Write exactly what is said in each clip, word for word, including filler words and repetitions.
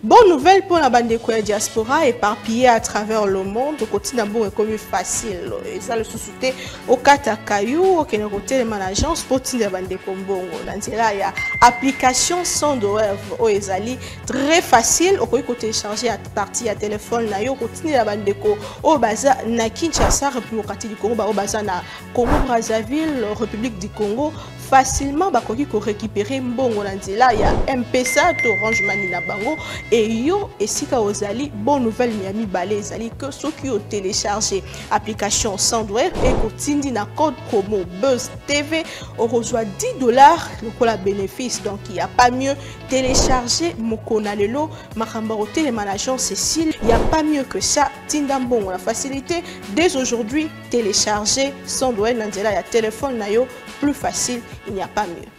Bonne nouvelle pour la bande de diaspora éparpillée à travers le monde. Au quotidien, bon, est comme facile. Et ça, le sous-souté au Katakayou, au Kénéroté, les managers, pour la bande de Combo. Dans là, il y a application sans douleur au Ezali. Très facile. Au côté télécharger à partir à téléphone, na yo, continue la bande de Co. Au Baza, na Kinshasa, République du Congo, au Baza, na Congo Brazzaville, République du Congo. Facilement, bakoki ko récupérer mbongo na nzela ya M P S A, Orange Money na bango et yo esika ozali bonne nouvelle miami balé ezali que ceux qui ont téléchargé application sans douane et kotindi na code promo Buzz T V on reçoit dix dollars le la bénéfice. Donc il y a pas mieux télécharger mokona lelo makambaro télémanagement Cécile, il y a pas mieux que ça. Tindambon la facilité dès aujourd'hui télécharger sans douane na nzela ya téléphone na yo plus facile, il n'y a pas mieux.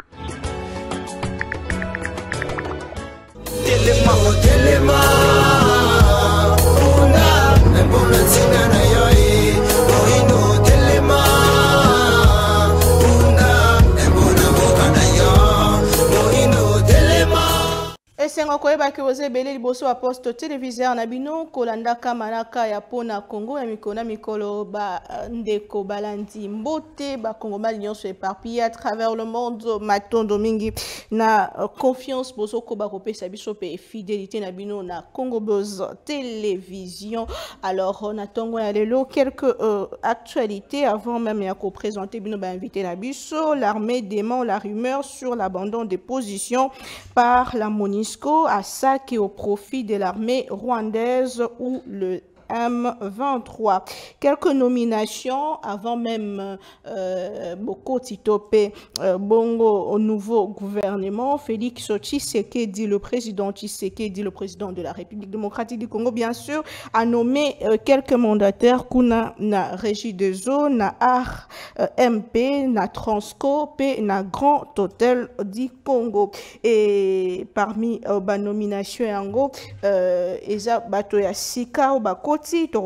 Sengo koyeba ke oze belé liboso aposte téléviseur na bino kolanda kamanaka ya pona Congo ya mikona mikolo ba ndeko balandi mbote ba Congo mal nyonso éparpillé à travers le monde matondo mingi na confiance boso ko ba kopesa biso pe fidélité na bino na Congo Buzz télévision. Alors on a tongo ya lelo quelques euh, actualités avant même ya ko présenter bino ba invité na biso. L'armée dément la rumeur sur l'abandon des positions par la MONUSCO à ça qui est au profit de l'armée rwandaise ou le M vingt-trois. Quelques nominations avant même euh, Boko Titopé euh, Bongo au nouveau gouvernement. Félix Tshisekedi, le président Tshisekedi, le président de la République démocratique du Congo, bien sûr, a nommé euh, quelques mandataires kuna na Régie des eaux, na Ar euh, M P, na Transco, P, na Grand Hôtel du Congo. Et parmi euh, ba nomination yango, euh, eza bato ya sika ou bako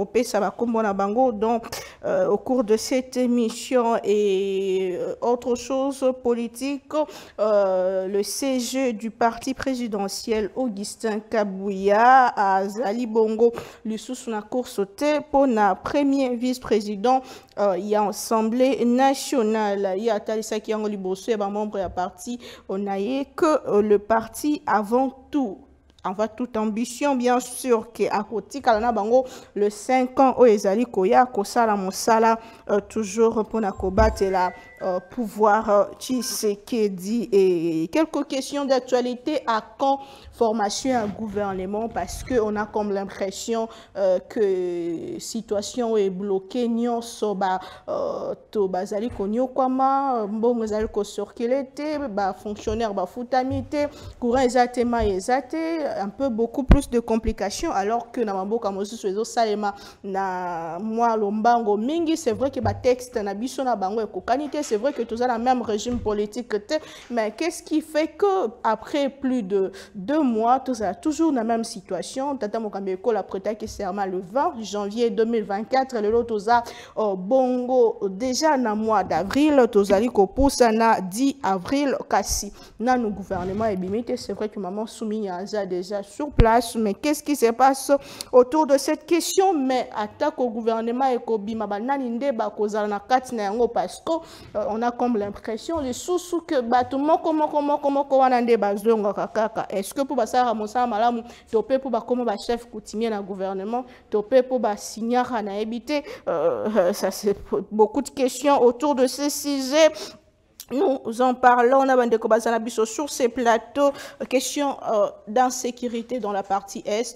donc euh, au cours de cette émission et euh, autre chose politique, euh, le C G du parti présidentiel Augustin Kabouya à Zali Bongo Lusus na course pour na premier vice-président. Euh, il y a Assemblée nationale, il y a Talisa qui a un membre de la parti, on a que euh, le parti avant tout. En fait, toute ambition, bien sûr, que à côté, bango le cinq ans, au Ezali Koya, Kosala Mosala, toujours pour na combattre la euh, pouvoir Tshisekedi. Et quelques questions d'actualité à quand formation un gouvernement, parce qu'on a comme l'impression euh, que situation est bloquée, nyon soba to bazali konyo kwama, bon bazali ko circulité, ba fonctionnaire ba futamité, courant exactement exacté. Un peu beaucoup plus de complications alors que na mamboka mosu sozo salema na moi lombango mingi. C'est vrai que ba texte na biso na bango ekokanité, c'est vrai que tous a la même régime politique, mais qu'est-ce qui fait que après plus de deux mois tous a toujours la même situation? Tata Mokambeko la prêta qui serment le vingt janvier deux mille vingt-quatre, le lot tous a oh, bongo déjà na mois d'avril, tous ali ko poussa na dix avril kasi na nous gouvernement et bimité. C'est vrai que maman soumis à déjà sur place, mais qu'est-ce qui se passe autour de cette question? Mais attaque au gouvernement et kobima bananinde ba kozala na kati na yango parce que euh, on a comme l'impression les sous-sous que batement comment comment comment comment nande bazonga kaka. Est-ce que pour basara mosala malamu topé pour ba comment ba chef coutumier na gouvernement topé pour ba signara na habité? euh, ça c'est beaucoup de questions autour de ce sujet. Nous en parlons, on a sur ces plateaux, question euh, d'insécurité dans la partie Est,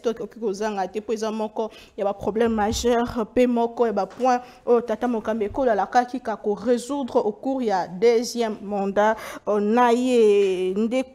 il y a un problème majeur, Pemoko, il y a un point, Tata Mokambeko, la kaki kako résoudre au cours, il y a deuxième mandat, Naye,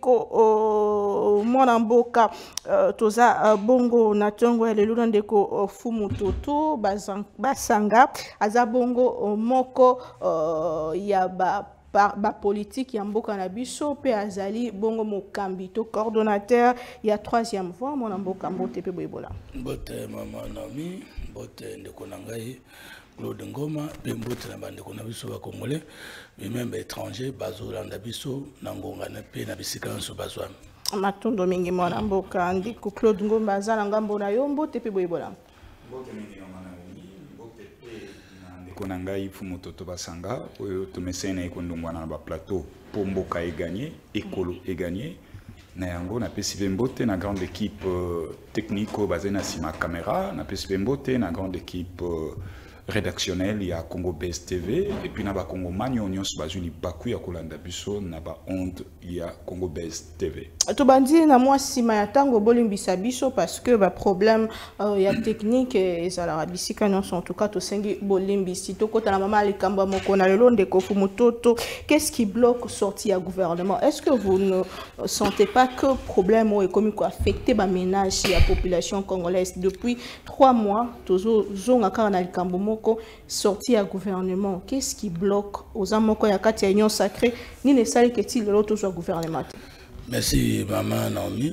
Ndeko, Monamboka, Toza, Bongo, Natongo, le Lundeko, Fumutoto, Basanga, Azabongo, Moko, il y a par ba politique yamboka na biso pe azali bongo mokambito coordonnateur il y a troisième fois mon mboka mbote pe boyebola mbote mama nami mbote ndeko nangai Claude Ngoma pe mbote na bande ko na biso ba congolais mais même étranger bazolanda biso na ngonga na pe na bisika nso bazwa. Matondo mingi mwana mboka ndiko Claude Ngomba azala ngambo na yombo tepe boyebola. Mboka mingi mwana ni mboka pe na ndeko na ngai fumoto to basanga oyo tumesena ekondongwana na ba plateau po mboka e gagner ekolo e gagner na yango na pesi mbote na grande équipe euh, technique basée na sima caméra na pesi mbote na grande équipe euh, rédactionnelle ya Congo Best T V et puis na ba Congo Manyo nyonso bazuli baku ya kolanda biso na ba onde ya Congo Best T V. To bandi na mwa sima ya tango bolimbisa biso parce que ba problème euh, ya technique ezala bisika nyonso en tout cas to sengi bolimbisi to kota na mama likamba moko na lelo ndeko fu mototo. Qu'est-ce qui bloque sortie à gouvernement? Est-ce que vous ne sentez pas que problème ou économique affecté ba ménage ya population congolaise depuis trois mois tozo zonga ka na likambo moko sorti à gouvernement? Qu'est-ce qui bloque aux amoko ya kati ya union sacrée ni ne sali que ti lelo tozo gouvernement? Merci maman Naomi.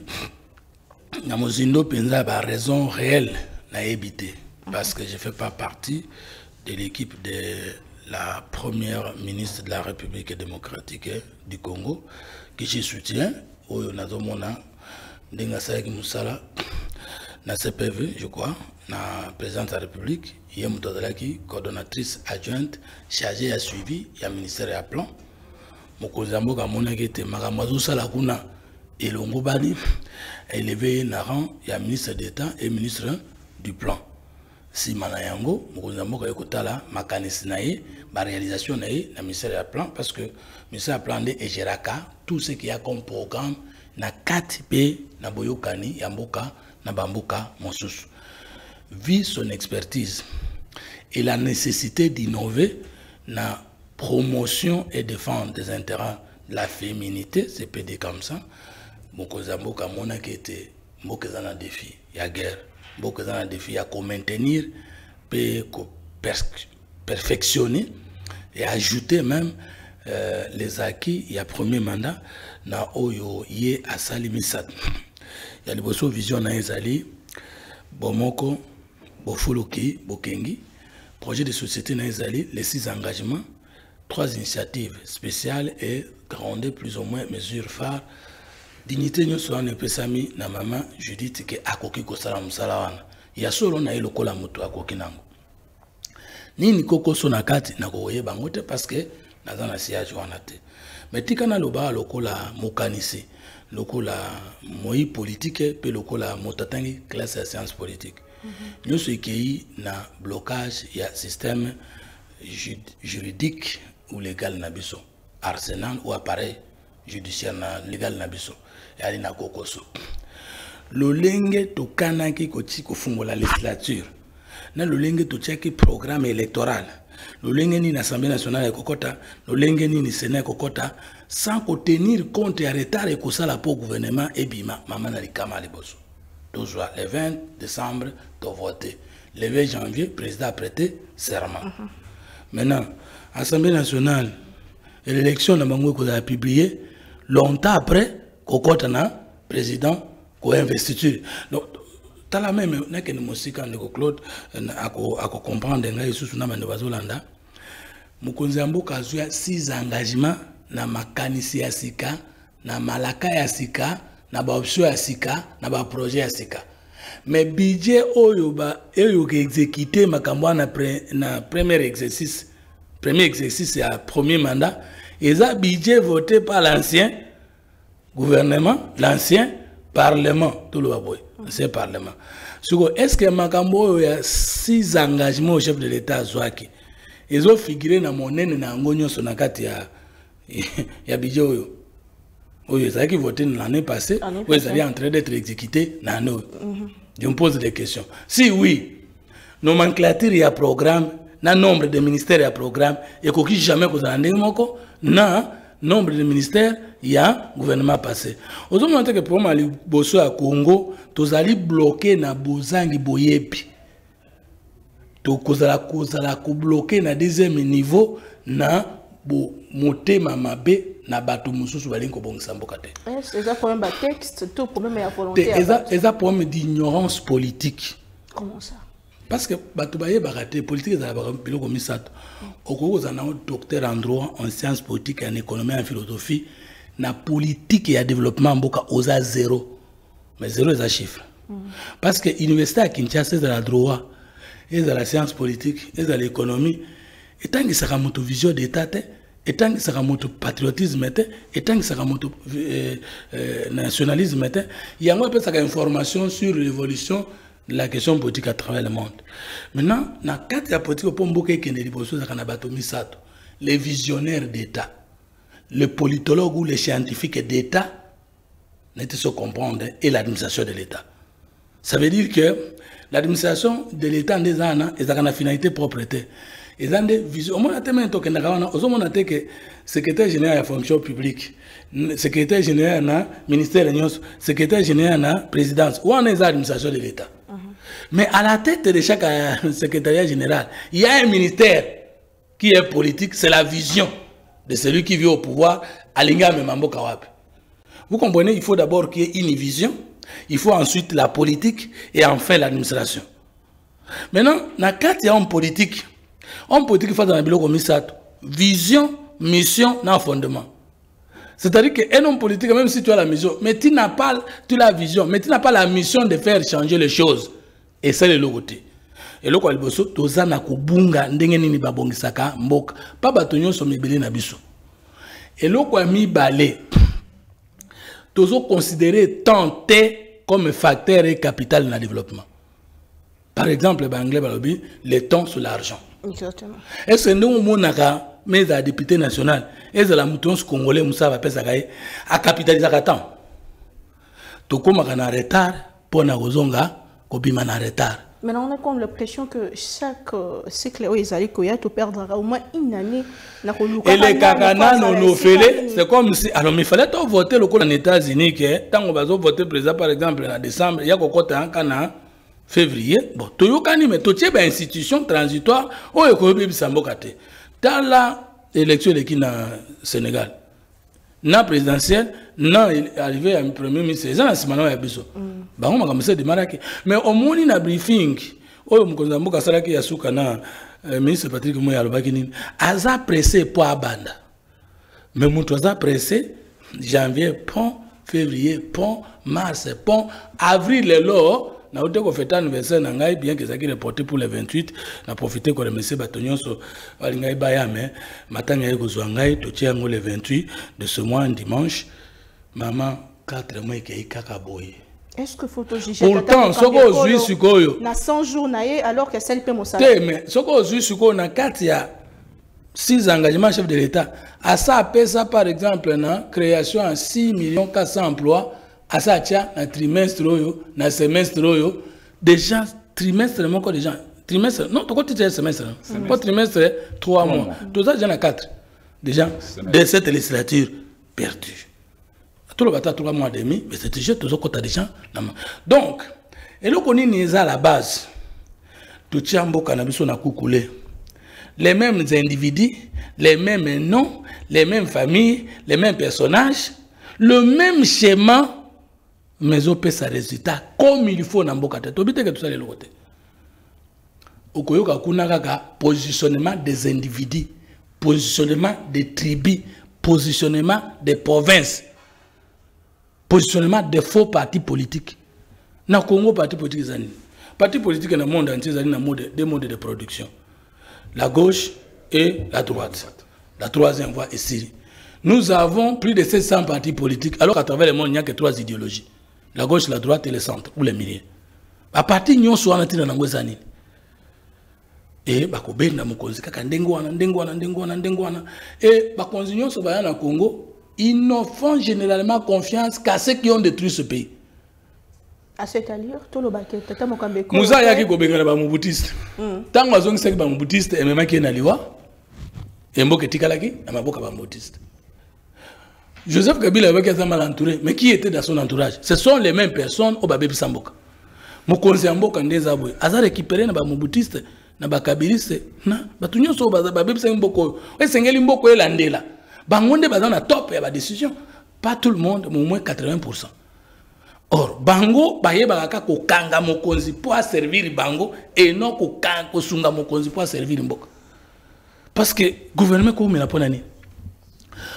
Namozindo penza ba raison réelle na éviter parce que je fais pas partie de l'équipe de la première ministre de la République démocratique du Congo que je soutiens oyo nazomona ndenga saiki musala na C P V je crois na présidente de la République yé mutodalaki coordonnatrice adjointe chargée à suivi ya ministère ya plan mokozambo ka monaki te makambo sala kuna elongo bali élevé na rang ya ministre d'État et ministre du plan si mana yango mokozambo ka ekotala makanisi na ye ba réalisation na ye na ministère ya plan parce que ministère ya plan de ejeraka tout ce qui a comme programme na quatre P na boyokani ya mboka na bamboka mosusu. Vu son expertise et la nécessité d'innover na promotion et défendre des intérêts de la féminité, c'est P D comme ça. Mokozamboka mona qui était mokezana défi, il y a guerre, mokezana défi à maintenir, peut perfectionner et ajouter même euh, les acquis. Il y a premier mandat na oyo yé à Salimisat. Il y a des beaux visions na ezali bomoko bofoloki bokengi projet de société na ezali les six engagements. Trois initiatives spéciales et grandes plus ou moins mesures phares. Dignité nous soit ne pesami na maman Judith ke akoki ko sala musala wana. Ya solo na elo kola mutu akoki nango. Nini koko sona kati na ko yeba ngote parce que naza na siage wana te. Mais tika na loba lokola mokanisi, lokola moi politique pe lokola motatangi classe ya science politique. Nous ce qui na blocage ya système juridique ou légal nabiso arsenal ou appareil judiciaire na légal nabiso yali na kokoso lolenge to kanaki ko ti ko fungola législature na lolenge to tiaki programme électoral lolenge ni na Assemblée nationale kokota lolenge ni ni Sénat kokota sans ko tenir compte ya retard et ko sala pour gouvernement et bima mama na likama liboso toujours le vingt décembre to voter le vingt janvier président a prêté serment. Uh -huh. Maintenant, l'Assemblée nationale et l'élection n'a pas publié longtemps après qu'on a président qu'on investiture. Donc, tu as la même chose que nous avons Claude à comprendre que nous avons Mukonzambo kazuya six engagements na makanisi ya sika, na malaka ya sika, na ba option ya sika, na ba projet ya sika. Mais budget oyo ba eyo ke exécuter makambo na pre, na premier exercice premier exercice ya premier mandat et ça budget voté par l'ancien gouvernement l'ancien parlement tout le boy c'est parlement suko est-ce que makambo oyo ya six engagements au chef de l'état zwaki ils ont figuré na monene na ngonyo so na kati ya ya budget oyo oyo ça qui voté l'année passée ou ils allaient en train d'être exécuté na no. Je me pose des questions. Si oui, nomenclature et programme, na nombre de ministères et programme, et qu'on jamais qu'on a moko, na nombre de ministères, il y a gouvernement passé. Au moment que pour moi, les bosso à Congo, tous allés bloquer na bozangi boyepi. To kozala kozala ko bloquer na deuxième niveau na bo moté mamabe na bato mususu balinko bongisa mboka te. C'est ça problème ba texte, tout problème ya volonté. C'est ça problème d'ignorance politique. Comment ça? Parce que bato baye baraté politique za ba biloko misato. Okoko za na docteur en droit, en sciences politiques, en économie, en philosophie, na politique et à développement mboka oza zéro. Mais zéro est un chiffre. Mm. Parce que l'université à Kinshasa est dans le droit, est dans la science politique, est dans l'économie. Et tant que ça a notre vision d'État, et tant que ça a notre patriotisme, et tant que ça a notre euh, euh, nationalisme, il y a un peu d'informations sur l'évolution de la question politique à travers le monde. Maintenant, dans le cadre de la politique, les visionnaires d'État, les politologues ou les scientifiques d'État n'étaient se comprendre et l'administration de l'État. Ça veut dire que l'administration de l'État des années est à la finalité propreté. Ils ont des visions. Au moins, que le secrétaire général de la fonction publique, secrétaire général du ministère de secrétaire général de la présidence, ou en est l'administration de l'État. Uh -huh. Mais à la tête de chaque secrétariat général, il y a un ministère qui est politique, c'est la vision de celui qui vit au pouvoir, à l'ingame Mambo Kawab. Vous comprenez, il faut d'abord qu'il y ait une vision, il faut ensuite la politique et enfin l'administration. Maintenant, dans le cadre de politique, homme politique fait dans le bureau comme ça, vision, mission, non fondement. C'est-à-dire qu'un homme politique, même si tu as la mission, mais tu n'as pas tu as la vision, mais tu n'as pas la mission de faire changer les choses. Et c'est le côté. Et le côté, tu as na kubunga ndenge nini babongisaka mboka. Pas batonyo so mibeli na biso. Et le côté mi balé, tu as considéré tenter comme facteur et capital dans le développement. Par exemple, l'anglais balobi, le temps sur l'argent. Exactement. Est-ce que nous monaka mais la député national, est-ce que la mouton congolais Moussa va pesa gaé a capitaliser à temps. To comme en retard pour na kozonga kobima na retard. Maintenant, on a comme l'impression que chaque euh, cycle où ils allaient courir, tu perdras au moins une année. Et les cagana non fait, c'est comme si alors mais il fallait voter le coup en États-Unis que tant on va voter président par exemple en décembre, il y a kokota en Cana février. Bon, to yokani mais to tiens ben institution transitoire o ekobi bisambokate. Dans l'élection de qui dans Sénégal, na présidentielle, na arrivé à premier ministre, c'est un semaine à Bisso. Bah on m'a commencé de marquer. Mais au moins il a briefing. Oh mon cousin Mboka Salaki Yasuka na ministre Patrick Moya Lobakini, aza pressé pour abanda. Mais mon aza pressé janvier pont, février pont, mars pont, avril le lot. Na ote ko fêter anniversaire na ngai bien que ça qui reporté pour le vingt-huit na profiter ko remercier batonyo so wali ngai baya mais matanga yeko zo ngai to tiango le vingt-huit de ce mois dimanche maman quatre mois ke ikaka boye. Est-ce que faut te juger pourtant soko ozui sikoyo na cent jours naé alors que celle pe mosala te mais soko ozui sikoyo na kati ya six engagements chef de l'État à ça pesa par exemple na création en six millions quatre cents emplois. À ça, tiens, un trimestre, un semestre, déjà, trimestre, mon corps, déjà, trimestre, non, tu as un semestre, pas trimestre, trois mois. Tout ça, j'en ai quatre. Déjà, de cette législature perdue. Tout le bâtard, trois mois et demi, mais c'est déjà tout ça que tu as déjà. Donc, et là, on est à la base, tout tient un beau cannabis, on a coucoulé. Les mêmes individus, les mêmes noms, les mêmes familles, les mêmes personnages, le même schéma. Mais on peut sa résultat comme il faut dans Mboka. Tu obite que tout ça est le côté. Okoyoka kunaka positionnement des individus, positionnement des tribus, positionnement des provinces, positionnement des faux partis politiques. Dans le Congo, parti politique zani. Parti politique dans le monde entier zani dans mode deux modes de production. La gauche et la droite. La troisième voie est Syrie. Nous avons plus de sept cents partis politiques alors qu'à travers le monde il n'y a que trois idéologies. La gauche, la droite et le centre, ou les milieux. À partir de nous, on a dit et bakobe na mokonzi kaka ndengwana ndengwana ndengwana ndengwana et bakonzi nyonso baya na Congo, ils ne font généralement confiance qu'à ceux qui ont détruit ce pays. À cette allure, tout le baquet, tata mokambeko. Musa yaki kobenga ba mubutiste. Tant bazongi seki ba mubutiste et même qui na liwa. Et mboke tikalaki na maboka ba mubutiste. Joseph Kabila avait mal entouré, mais qui était dans son entourage? Ce sont les mêmes personnes au Babé Samboka. Mokonzi Amboka Ndezabwe, Aza récupéré na ba mubutiste, na ba kabiliste, na batunyo so ba Babé Samboko, et Sengeli Mboko elandela. Bangonde bazana na top ya ba décision. Pas tout le monde, mais au moins quatre-vingts pour cent. Or, Bango, baye baraka ko kanga mokonzi pour servir Bango et non ko kanga ko sunga mokonzi pour servir Mboka. Parce que le gouvernement ko mena ponani.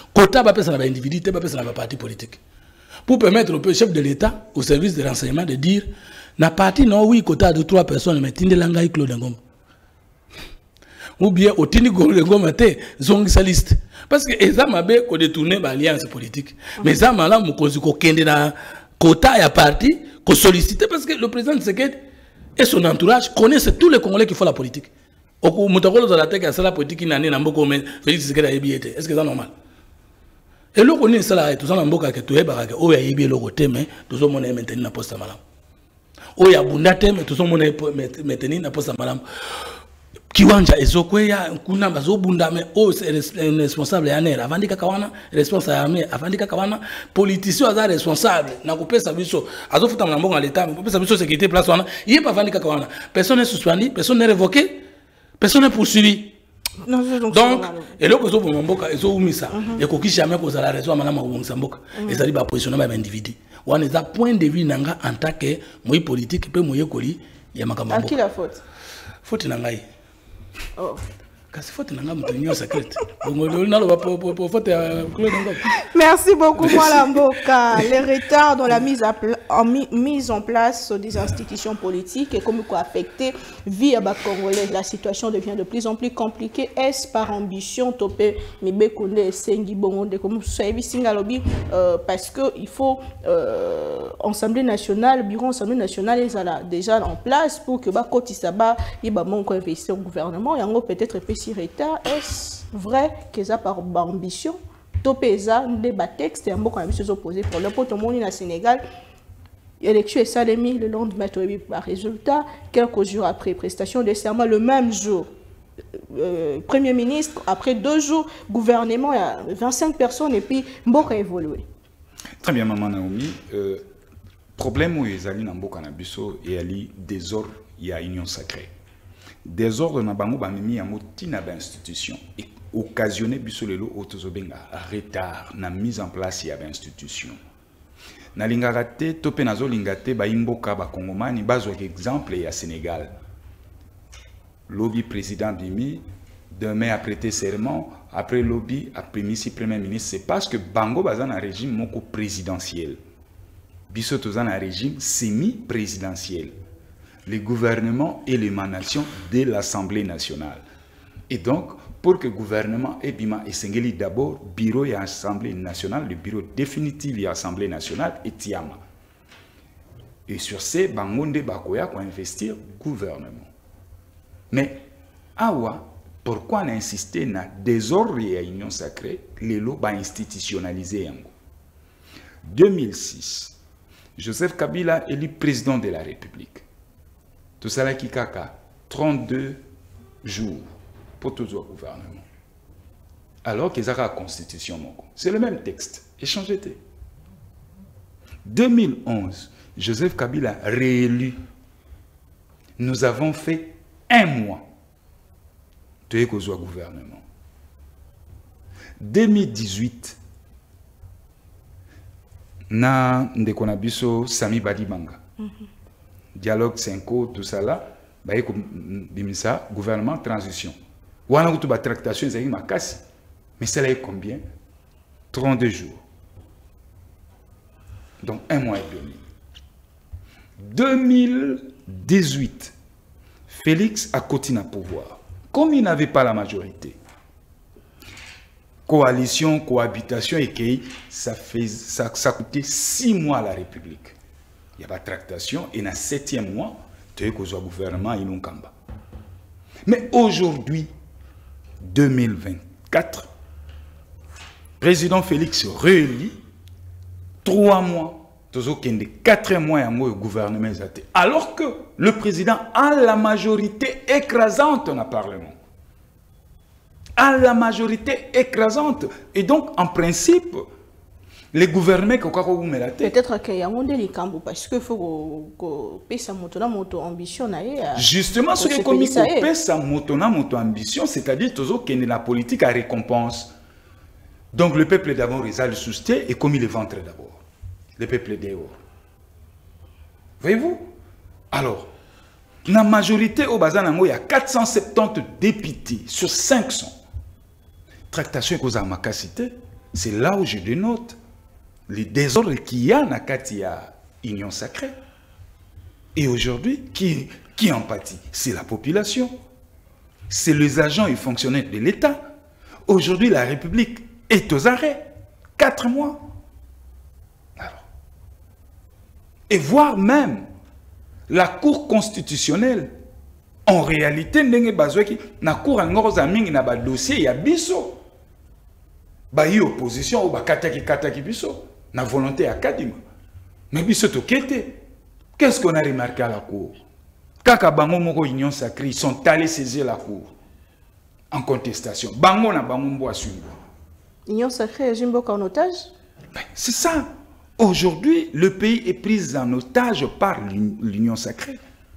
Quota va passer dans l'individu, va passer dans la parti politique. Pour permettre au chef de l'État, au service de renseignement, de dire, na parti non, oui, quota de trois personnes, mais tinde langa y Claude Ngom. Ou bien, au tindi Claude Ngom, te, zong sa liste. Parce que, les hommes avaient détourné l'alliance politique. Mais les hommes, là, nous avons kende na quota et à parti, qu'on sollicite, parce que le président Tshisekedi et son entourage connaissent tous les Congolais qui font la politique. Au Moutagolo de la tête, il y a la politique qui n'a pas beaucoup, mais Félix Tshisekedi a ébiété. Est-ce que c'est normal? Et le connaît ça, tout ça, on a beaucoup de choses, on a ébié le côté, mais tout ça, on a maintenu la poste à malam. On a bundate, mais tout ça, on a maintenu la poste à malam. Kiwanja ezokweya kuna bazo bunda mais oh c'est responsable ya nera avandika kawana responsable ya avandika kawana politicien aza responsable na kopesa biso azofuta mlambo à l'état kopesa biso sécurité place wana yé pas avandika kawana personne n'est suspendu personne n'est révoqué personne n'est poursuivi. Non, donc et là que zo bomboka ezo umisa et ko ki jamais ko za raison amana ma bongisa mboka et ça dit ba positionnement ba individu wana za point de vue nanga en tant que moi politique pe moye koli ya makambo. À qui la faute? Faute nangai. Oh. Merci beaucoup, Mwalamboka. Les retards dans la mise, à en mi mise en place des institutions politiques et comme quoi affecter vie à Congolais, la situation devient de plus en plus compliquée. Est-ce par ambition topé Mibekone Sengi Bongonde comme Singalobi parce que il faut euh, Assemblée nationale, bureau Assemblée nationale est déjà en place pour que Bakoti Saba il va manquer investir au gouvernement et en peut-être si retard. Est-ce vrai que ça par ambition topeza débat texte et un bon quand même se opposer pour le pot au monde au Sénégal élection et salémi le lendemain par résultat quelques jours après prestation de serment le même jour euh, premier ministre après deux jours gouvernement il y a vingt-cinq personnes et puis Mboka a évolué. Très bien maman Naomi euh, problème où ils allaient dans Mboka na biso et ali désordre il y a union sacrée. Désordre na bango bamimi yango tina ba institution et occasionné bisolelo otozobenga retard na mise en place ya ba institution na lingaka te to pe nazo lingate ba imboka ba kongomani bazwa exemple ya Sénégal lobby président bimi demain a prêté serment après lobby a prémisi premier ministre c'est parce que bango baza na régime moko présidentiel biso toza na régime semi présidentiel. Les gouvernements et l'émanation de l'Assemblée nationale. Et donc, pour que le gouvernement ait bima et d'abord, bureau et Assemblée nationale, le bureau définitif de l'Assemblée nationale est Tiama. Et sur ces, Bangonde Bakoya pour investir gouvernement. Mais, awa, pourquoi on a insisté na désordre et union sacrée, les lots ba institutionnalisé yango. deux mille six, Joseph Kabila est élu président de la République. Tout ça qui kaka trente-deux jours pour tout le gouvernement. Alors qu'ils ont la constitution. C'est le même texte. Échangé. deux mille onze, Joseph Kabila réélu. Nous avons fait un mois de l'économie gouvernement. deux mille dix-huit, na ndekonabiso Sami Badibanga. Dialogue cinq tout ça là, bah ça, gouvernement transition. Ou on a eu tractation, c'est ma casse. Mais ça là est combien? trente-deux jours. Donc un mois et demi. deux mille dix-huit, Félix a continué à pouvoir. Comme il n'avait pas la majorité, coalition, cohabitation et que ça fait ça, ça coûtait six mois à la République. Il y a pas de tractation et dans le septième mois, tu as le gouvernement il nous kamba. Mais aujourd'hui, deux mille vingt-quatre, président Félix réélu, trois mois, quatre mois et le gouvernement. Alors que le président a la majorité écrasante dans le Parlement. A la majorité écrasante. Et donc, en principe, les gouvernements qui ont peut-être qu'il y a un monde parce qu'il faut que ça moto moto ambition. Justement, ce qui est commis que ça moto moto ambition, c'est-à-dire que la politique a récompense. Donc le peuple d'abord il a le soutien et comme il est ventre d'abord. Le peuple dehors. Voyez-vous? Alors, la majorité au Bazanango, il y a quatre cent soixante-dix députés sur cinq cents. Tractation est à ma capacité. C'est là où je dénote les désordres qu'il y a dans la Union sacrée. Et aujourd'hui, qui, qui en pâtit? C'est la population. C'est les agents et fonctionnaires de l'État. Aujourd'hui, la République est aux arrêts. Quatre mois. Alors. Et voire même la Cour constitutionnelle, en réalité, la Cour a dossier, il y a biso. Il y a opposition, il y a biso. La volonté académique. Mais biso to kete. Qu'est-ce qu'on a remarqué à la Cour? Kaka bango moko union sacrée, ils sont allés saisir la Cour en contestation. Bango na bango mbo assume. Union sacrée, Jimboka en otage? C'est ça. Aujourd'hui, le pays est pris en otage par l'Union sacrée.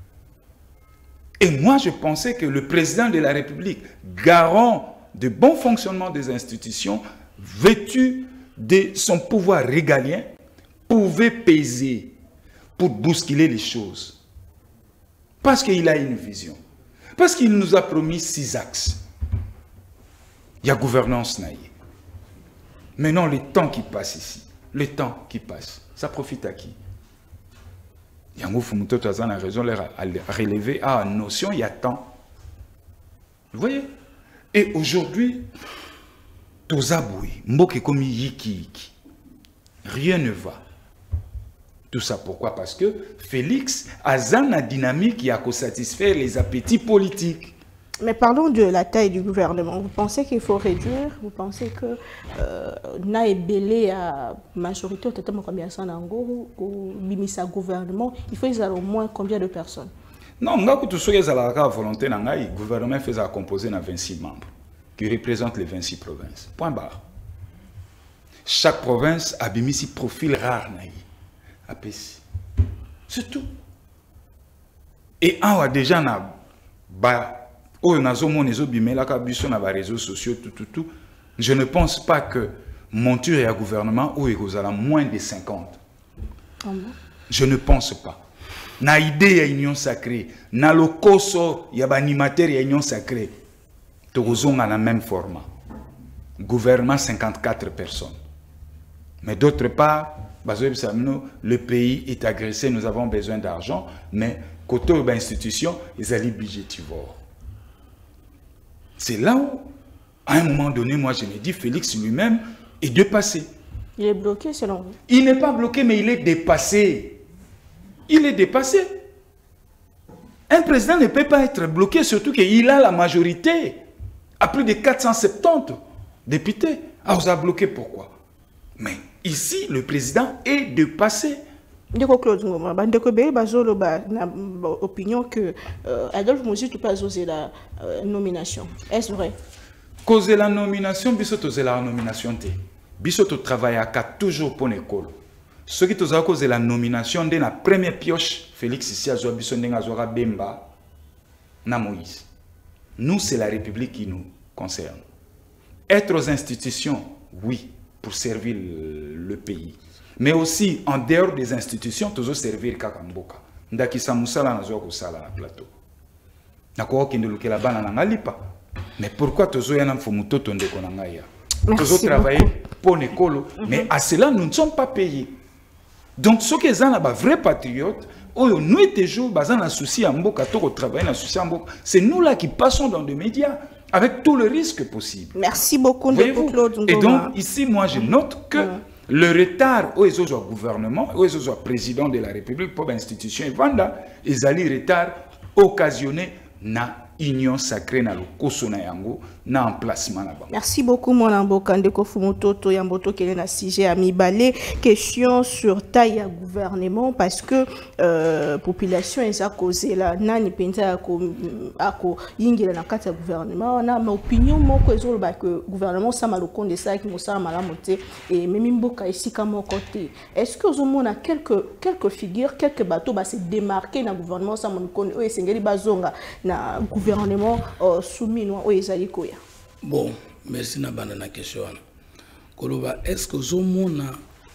Et moi, je pensais que le président de la République, garant de bon fonctionnement des institutions, vêtu de son pouvoir régalien, pouvait peser pour bousculer les choses. Parce qu'il a une vision. Parce qu'il nous a promis six axes. Il y a gouvernance naïe. Maintenant, le temps qui passe ici, le temps qui passe, ça profite à qui? Yango Fumuto Tazan a raison de relever à une notion, il y a temps. Vous voyez? Et aujourd'hui, Tozaboui, Mboke komi yiki yiki. Rien ne va. Tout ça pourquoi? Parce que Félix a une dynamique qui a satisfaire les appétits politiques. Mais parlons de la taille du gouvernement. Vous pensez qu'il faut réduire? Vous pensez que euh, Naébélé à majorité, au combien ça ou Bimisa gouvernement, il faut qu'ils aient au moins combien de personnes? Non, nous tous ceux qui ont la volonté, le gouvernement fait composer de vingt-six membres qui représentent les vingt-six provinces. Point barre. Chaque province a mis un profil rare. C'est tout. Et on a déjà les réseaux sociaux, tout, tout, tout. Je ne pense pas que Monture et un gouvernement où il y a moins de cinquante. Je ne pense pas. Na idée ya union sacrée, na lokoso ya ba animateur ya union sacrée. Tozonga na même format. Gouvernement cinquante-quatre personnes. Mais d'autre part, le pays est agressé, nous avons besoin d'argent, mais côté de l'institution, ils allaient budgétivores. C'est là où, à un moment donné, moi je me dis, Félix lui-même est dépassé. Il est bloqué selon vous? Il n'est pas bloqué, mais il est dépassé. Il est dépassé. Un président ne peut pas être bloqué, surtout qu'il a la majorité, à plus de quatre cent soixante-dix députés. Alors, vous a bloqué pourquoi? Mais ici, le président est dépassé. Ndeko Claude Ngoma, bandeko be bazolo ba na opinion que euh, Adolphe Mozi tout pas osé la euh, nomination. Est-ce vrai? Cause la nomination, biso osé la nomination té. Biso to travaille à toujours pour l'école. Ce qui toza cause la nomination de la première pioche Félix ici a zoa biso ndenga zoa Bemba na Moïse. Nous c'est la République qui nous concerne. Être aux institutions, oui, pour servir le, le pays. Mais aussi, en dehors des institutions, toujours servir Kakamboka. Ndaki Samusala na zoa kusala na plateau. Nakoko kindeluke la bana na ngalipa. Mais pourquoi toujours yana mfumuto tonde konangaya? Toujours travailler pour l'école, mais à cela nous ne sommes pas payés. Donc ceux qui sont des vrais patriotes, nous et toujours basés dans souci à Mboka, travailler dans souci à Mboka, c'est nous là qui passons dans les médias. Avec tout le risque possible. Merci beaucoup, Claude Ngoma. Et donc, ici, moi, je note que mmh. le retard où ils ont le gouvernement, où ils ont le président de la République pour l'institution, ils ont le retard occasionné na union sacrée na lokoso na yango na emplacement là-bas. Merci beaucoup mon amboka ndeko Fumutoto Yamboto qui est na sujet à Mibale, question sur taille à gouvernement parce que euh, population est à causer la nani penza ako ako yingela na kati ya gouvernement na ma opinion moko ezolo ba que gouvernement ça maloko de ça qui mosa malamote et même mboka ici comme côté. Est-ce que au moins quelques quelques figures quelques bateaux ba se démarquer na gouvernement ça maloko o esengeli bazonga na gouvernement euh, soumis au Ezalikoya. Bon, merci na bana na question. Koloba, est-ce que Zomona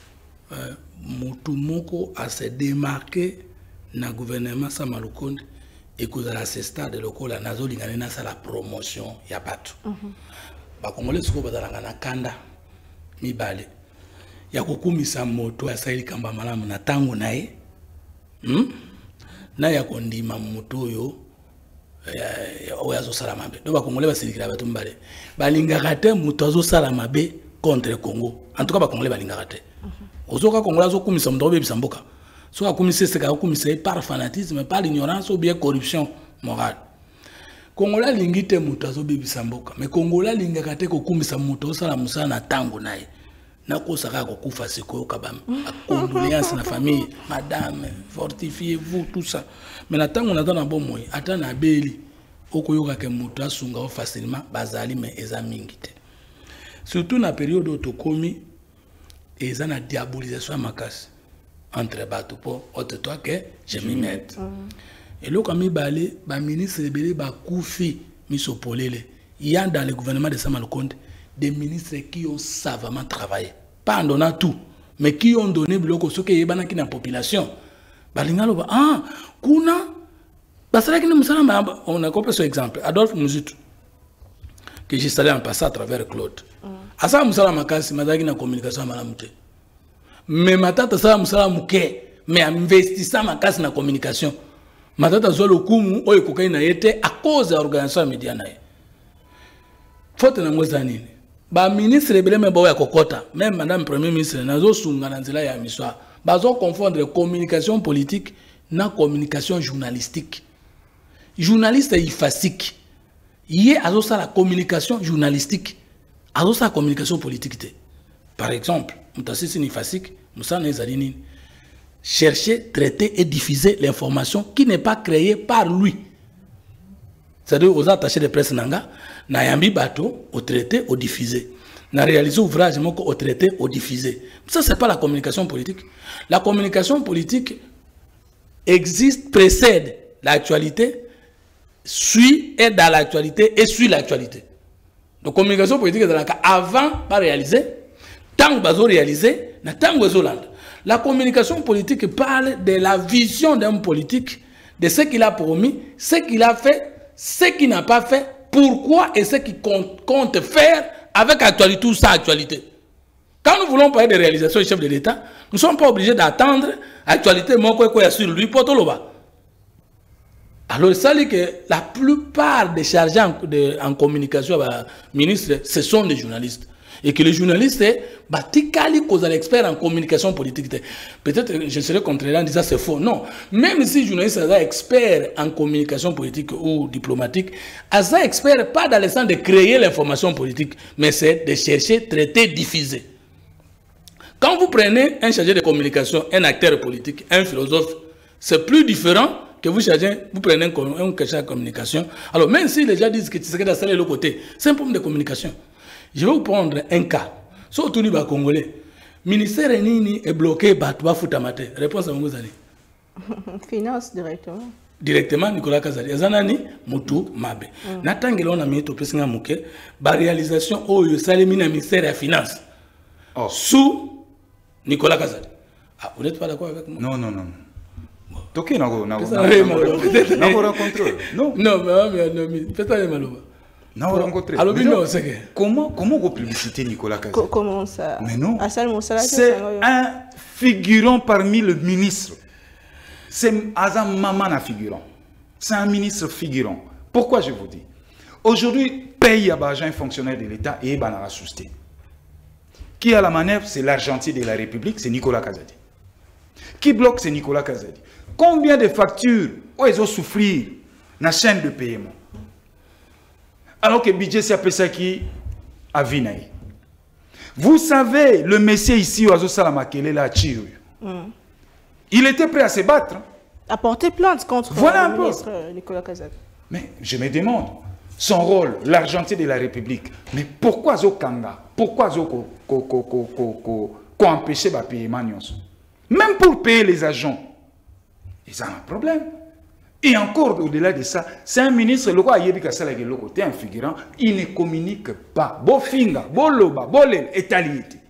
euh, Mutumoko a se démarqué na gouvernement Samalukonde et que à ce stade de lokola nazo lingana sa la promotion ya bato. Ba Congolais ko bazalanga na kanda mibale ya kokumisa moto asaili kamba malamu na tango naye hmm? na ya kondima moto oyo oyo azosala mabe do bakongole basilikila bato mbale balingaka te moto azosala mabe contre Congo en tout cas bakongole balingaka te ozoka kongola azokumisa moto obebisa mboka so akumisa seka akumisa par fanatisme par ignorance ou bien corruption morale kongola lingi te moto azobebisa mboka mais kongola lingaka te kokumisa moto osala musala na tango naye nakosaka kokufa sikoyo kabam condoléances na famille madame fortifiez-vous tout ça mais na tango na bon moy ata na beli okoyoka ke moto asunga o facilement bazali mais eza mingi te surtout na période otokomi eza na diabolisation makasi entre bato po ote toi que je m'y mette et lo comme balé ba ministre belé ba koufi misopolele il y a dans le gouvernement de Sama Lukonde des ministres qui ont savamment travaillé, pas en donnant tout, mais qui ont donné bloc ce qui est dans la population. Balingalo, ah, kuna, on a compris ce exemple. Adolphe Mouzitou, que j'ai installé en passant à travers Claude. À ça, Moussala Makasi, madame na communication malamute. Mais ma tata ça Moussala Mouké, mais investissant Makasi na communication. Ma tata zoa le kumu, oye kokaina yete à cause de l'organisation médiane. Faute na mwezanini. Ba ministre rebele me boya kokota même madame premier ministre nazo sunga na nzela ya miswa bazo confondre communication politique na communication journalistique journaliste ifasik yé azo sa la communication journalistique azo sa communication politique te par exemple mutasisi ni fasik musa na ezalini chercher traiter et diffuser l'information qui n'est pas créée par lui. C'est-à-dire aux attachés de presse nanga na yambi bateau au traité au diffusé na réaliser ouvrage moko au traité au diffusé. Ça c'est pas la communication politique. La communication politique existe, précède l'actualité, suit est dans l'actualité et suit l'actualité. Donc communication politique est dans la cas avant pas réaliser, tant bazo réaliser, na tant bazo land. La communication politique parle de la vision d'un politique, de ce qu'il a promis, ce qu'il a fait, ce qu'il n'a pas fait, pourquoi et ce qu'il compte, compte faire avec actualité, tout ça actualité. Quand nous voulons parler de réalisation du chef de l'État, nous ne sommes pas obligés d'attendre l'actualité sur lui pour tout le bas. Alors, ça dit que la plupart des chargés en, de, en communication, bah, ministres, ce sont des journalistes. Et que les journalistes, bah, tikali cause l'expert en communication politique. Peut-être je serais contraire en disant c'est faux. Non. Même si les journalistes sont experts en communication politique ou diplomatique, ils sont experts pas dans le sens de créer l'information politique, mais c'est de chercher, traiter, diffuser. Quand vous prenez un chargé de communication, un acteur politique, un philosophe, c'est plus différent que vous chargez, vous prenez un, un chargé de communication. Alors même si les gens disent que tu sais d'installer l'autre côté, c'est un problème de communication. Je vais vous prendre un cas. Surtout les Congolais. Le ministère est bloqué par trois Foutamate. Réponse à mon gouvernement. Finance directement. Directement, Nicolas Kazali. Zanani, Moutou, Mabe. Natangelo na mito pesinga muke, ba réalisation au salemi na ministère des Finances. Oh. Sous Nicolas Kazali. Ah, vous n'êtes pas d'accord avec moi? Non, non, non. Ok, non, non, non. Non, non, non, mais faites pas les malheureux. Non, rencontré. Alors, non, comment, comment vous publicité Nicolas Kazali? Comment ça? Mais non. C'est un figurant parmi les ministres. C'est un maman figurant. C'est un ministre figurant. Pourquoi je vous dis? Aujourd'hui, paye à un fonctionnaire de l'État et Banara Sousté. Qui a la manœuvre, c'est l'argentier de la République, c'est Nicolas Kazadi. Qui bloque, c'est Nicolas Kazadi. Combien de factures où ils ont souffert dans la chaîne de paiement? Alors que le budget c'est appelé ça qui a vinaï. Vous savez, le monsieur ici, Oazo Salamakele, là, il était prêt à se battre. À porter plainte contre voilà le ministre Nicolas Kazadi. Mais je me demande, son rôle, l'argentier de la République, mais pourquoi Zo Kanga? Pourquoi Zo ko empêcher le paiement? Même pour payer les agents, ils ont un problème. Et encore au-delà de ça, c'est un ministre, le roi Yebi Kassala qui est le côté un figurant, il ne communique pas. Bofinga, Boloba, Bolel, Etaliété.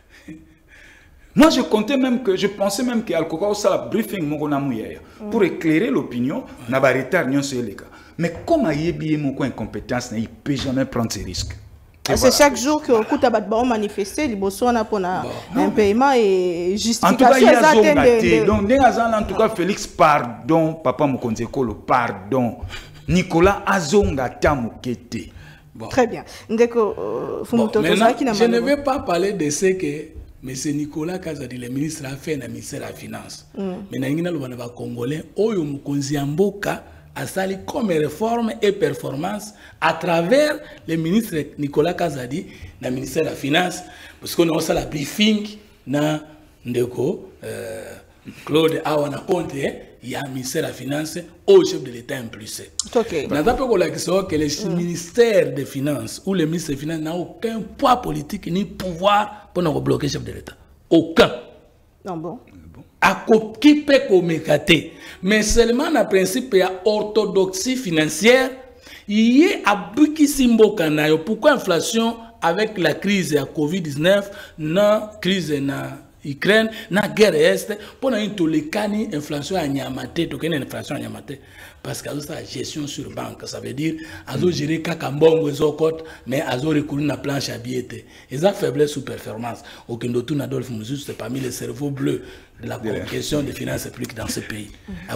Moi, je comptais même que, je pensais même qu'il y a un briefing pour éclairer l'opinion, n'a pas retard, mais comme Yebi est mon incompétence, il ne peut jamais prendre ces risques. C'est chaque jour que Kouta va manifester, les bossons pour un paiement et justification. En tout cas, il y a zone gâté. Donc, en tout cas, Félix, pardon, papa Mokonze Kolo, pardon. Nicolas Azonga Tamukete. Bon. Très bien. Ndeko, euh, bon, je ne vais pas parler de ce que M. Nicolas Kazadi, le ministre a fait dans le ministère de la Finance. Mais il y a des Congolais Oyo Mokonzi Mboka a sali comme réforme et performance à travers le ministre Nicolas Kazadi dans le ministère de la Finance. Parce qu'on a aussi la briefing dans Ndeko, euh, Claude Awana Conte, il y a un ministère de la Finance au chef de l'État impulsé. Okay. Nous avons que le mm. ministère des Finances ou le ministre des Finances n'a aucun poids politique ni pouvoir pour nous bloquer le chef de l'État. Aucun. Non bon. À qui peut communiquer. Mais seulement dans le principe de orthodoxie financière, il y a un buki simbo kanayo. Pourquoi l'inflation avec la crise de Covid dix-neuf, la crise de Ukraine, la guerre est, pour une tolécani inflation à Nyamate, token inflation à Nyamate, parce que la gestion sur banque, ça veut dire azo gérer kakambongo ezokot, mais azo recourir na planche à billets. Et ça faiblesse sous performance. Aucun d'autre n'adolphe Moussou, c'est parmi les cerveaux bleus de la question des finances publiques dans ce pays.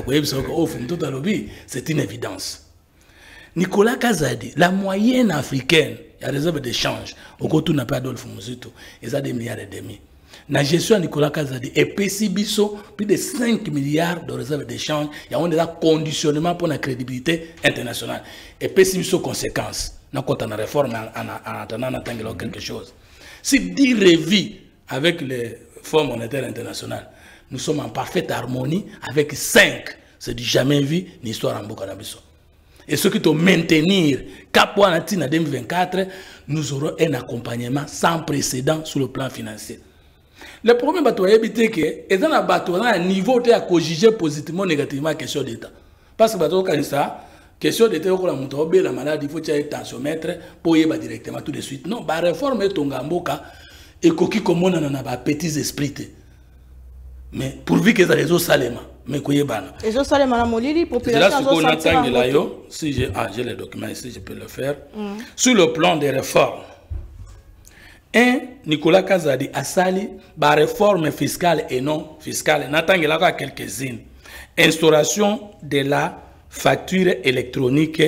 C'est une évidence. Nicolas Kazadi, la moyenne africaine, il y a des réserves d'échange. Au côté n'a pas Adolphe Mouzuto, ils ont des milliards et demi. La gestion de Nicolas Kazadi est P C Bisso, plus de cinq milliards de réserves d'échange. Il y a un conditionnement pour la crédibilité internationale. Et P C Bisso, conséquence, quand on a réforme en attendant quelque chose. Si dix revis avec le Fonds monétaire international, nous sommes en parfaite harmonie avec cinq. C'est du jamais vu, une histoire en Bokanabiso. Et ce qui doit maintenir, Kapouanatin en deux mille vingt-quatre, nous aurons un accompagnement sans précédent sur le plan financier. Le problème, c'est que, et dans un niveau de juger positivement ou négativement la question d'État. Parce que, ça, question d'État, la maladie, il faut qu'il y ait un tensiomètre pour y aller directement tout de suite. Non, la réforme est en Gamboka et qui comme on a un petit esprit. Mais pourvu que ça les autres saléma, mais quoi y bana. Les autres saléma la molili population. C'est là ce qu'on attend là yo. Si j'ai ah j'ai les documents ici, je peux le faire. Mm. Sur le plan des réformes. Un Nicolas Kazadi a sali ba réforme fiscale et non fiscale. N'attend là quoi quelques-unes. Instauration de la facture électronique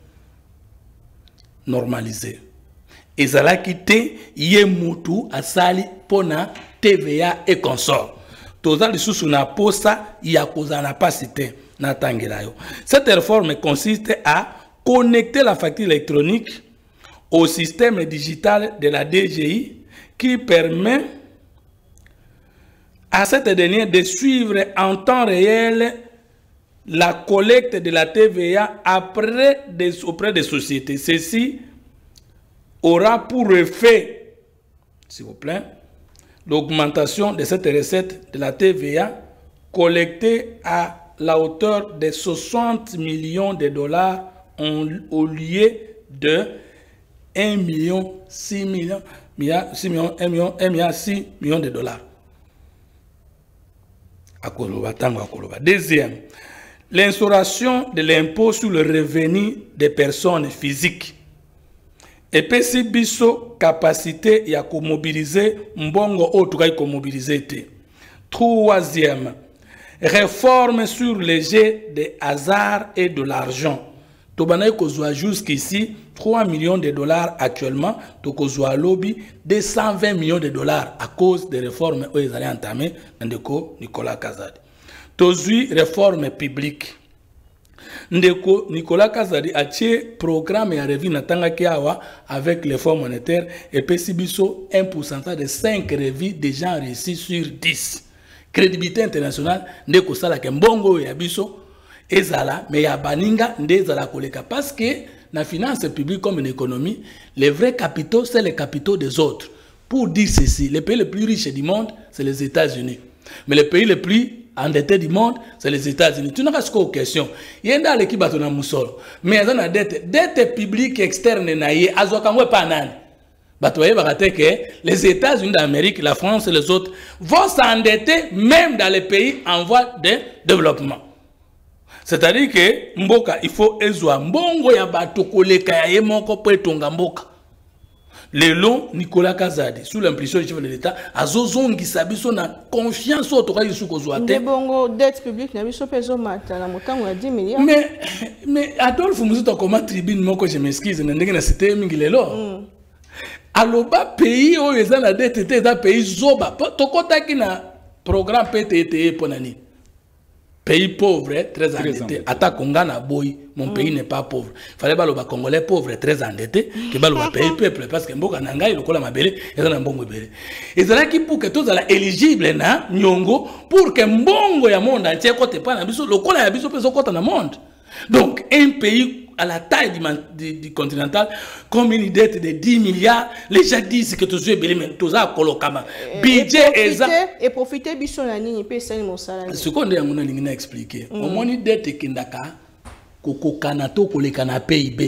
normalisée. Et ça l'a quitté yemutu a sali pona T V A et consort. Toza lisusu na posa ya kozana pas cité na tangelayo. Cette réforme consiste à connecter la facture électronique au système digital de la D G I qui permet à cette dernière de suivre en temps réel la collecte de la T V A après des, auprès des sociétés. Ceci aura pour effet, s'il vous plaît, l'augmentation de cette recette de la T V A collectée à la hauteur de soixante millions de dollars en, au lieu de un million six millions, six millions, un million, un million six millions de dollars. Deuxième, l'instauration de l'impôt sur le revenu des personnes physiques. Et P C Bisso capacité ya mobiliser mbongo autre ka mobiliser. Troisième, réforme sur les jets de hasard et de l'argent. Tobanaï kozwa jusqu'ici trois millions de dollars actuellement, to kozwa lobby deux cent vingt millions de dollars à cause des réformes où ils allaient entamer dans Nicolas Kazadi. Tozui réforme publique. Ndeko Nicolas Kazadi a tiré programme et a revu Natanga Kiawa avec les fonds monétaires et P C Bisso un pourcentage de cinq revues déjà réussis sur dix. Crédibilité internationale, Ndeko Sala Kembongo et Abisso, Ezala, mais ya Baninga, Ndezala Koleka. Parce que la finance publique comme une économie, les vrais capitaux, c'est les capitaux des autres. Pour dire ceci, les pays les plus riches du monde, c'est les États-Unis. Mais les pays les plus endettés du monde, c'est les États-Unis. Tu n'as pas de question. Il y a un équipe à Moussol. Mais il y a une dette, dette publique externe, il les États-Unis d'Amérique, la France et les autres vont s'endetter même dans les pays en voie de développement. C'est-à-dire que Mboka, il faut ezwa mbongo ya bato koleka ya ye moko po etonga mboka. Le long, Nicolas Kazadi, sous l'impulsion du chef de l'État, a zozongi sabiso na confiance au Torah Yusu Kozouate. Bongo dette publique n'a biso peso mata na motango ya dix milliards. Mais mais Adolphe Muzuto comment tribune moko je m'excuse na ndenge na cité mingi lelo. Aloba pays o eza na dette te eza pays zoba. Tokota ki na programme P T T E ponani. Pays pauvre, très endetté. Ata Konga na boy, mon pays n'est pas pauvre. Il fallait baloba congolais pauvre, très endetté, que baloba pays peuple parce que mboka nanga ilokola mabele, eza na mbongo ebele. Ezala ki pour que tous ala éligible na nyongo pour que mbongo ya monde entier kote pa na biso lokola ya biso peso kota na monde. Donc un pays à la taille du, du, du continental, comme une dette de dix milliards, les gens disent que tous les belés, mais tous les colocaments. Budget et ça. Et profiter biso na nini pe sali mon salaire. Ce qu'on a on a expliqué. Au moins une dette qui ndaka koko kanato koleka na P I B.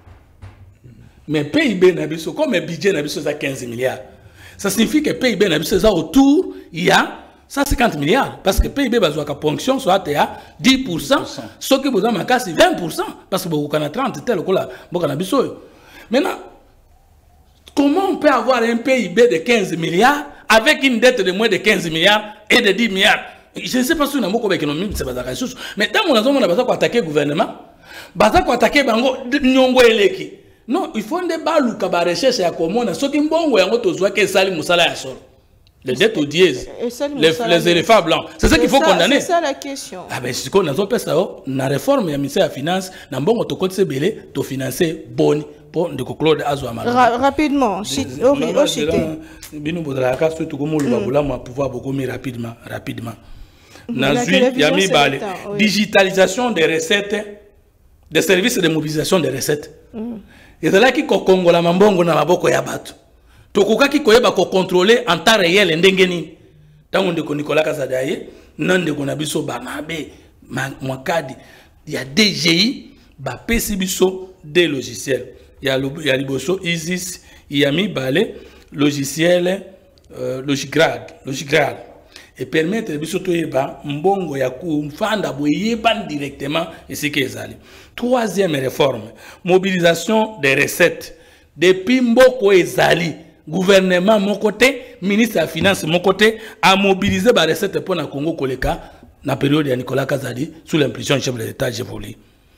Mais P I B na biso comme un budget na biso ça quinze milliards. Ça signifie que P I B na biso ça autour il y a cent cinquante milliards. Parce que P I B bazwa ka ponction soit à dix pour cent, ce qui vous a manqué c'est vingt pour cent parce que beaucoup kana trente tel ko la boka na biso. Maintenant comment on peut avoir un P I B de quinze milliards avec une dette de moins de quinze milliards et de dix milliards? Je ne sais pas si on a beaucoup d'économie, c'est pas ça. Mais tant qu'on a besoin de attaquer le gouvernement, baza ko attaquer bango nyongo eleki. Non, il faut des balou ka ba recherche ya komona soki mbongo yango tozwa ke sali musala ya solo. Les dettes au dièse, les, les éléphants blancs. C'est ça qu'il faut condamner. C'est ça la question. Ah ben si on a fait ça, la réforme du ministère de la Finance, na mbongo to côté belé, to financer boni pour de Claude Azwa Malou. Rapidement, si au cité. Binu bodala ka surtout comme le babula moi pouvoir beaucoup mieux rapidement, rapidement. Nazui yami balé. Digitalisation des recettes, des services de mobilisation des recettes. Et c'est là qui Kongola mambongo na maboko ya batu. Tokoka ki koyeba ko contrôler en temps réel ndengeni. Tango ndeko Nicolas Kazadaye, nande ko na biso banabe, mwakadi, il y a D G I, ba pesi biso des logiciels. Il y a il y a liboso Isis, il y a mi balé logiciel euh, Logigrad, Logigrad et permettre biso toyeba mbongo ya kumfanda boyeba directement et ce qui est allé. Troisième réforme, mobilisation des recettes. Depuis mboko ezali gouvernement mon côté, ministre de la Finance mon côté, a mobilisé les recettes pour le Congo Koleka, dans la période de Nicolas Kazadi, sous l'impulsion du chef de l'État, je vous lis.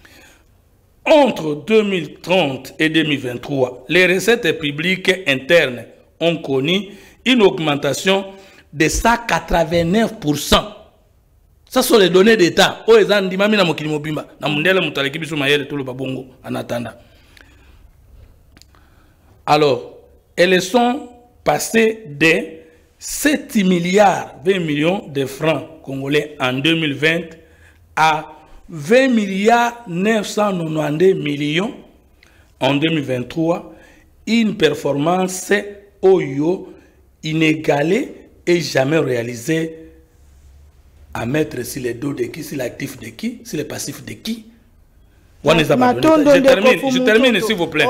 Entre deux mille trente et deux mille vingt-trois, les recettes publiques internes ont connu une augmentation de cent quatre-vingt-neuf pour cent. Ça sont les données d'État. Oh, ils ont dit, mamie, na mokili mobimba, na mundele mutaleki biso mayele tout le babongo en attendant. Alors, elles sont passées de sept milliards vingt millions de francs congolais en deux mille vingt à vingt milliards neuf cent quatre-vingt-douze millions en deux mille vingt-trois, une performance oyo inégalée et jamais réalisée à mettre sur les dos de qui, sur l'actif de qui, sur les passifs de qui. Je termine, je termine s'il vous plaît.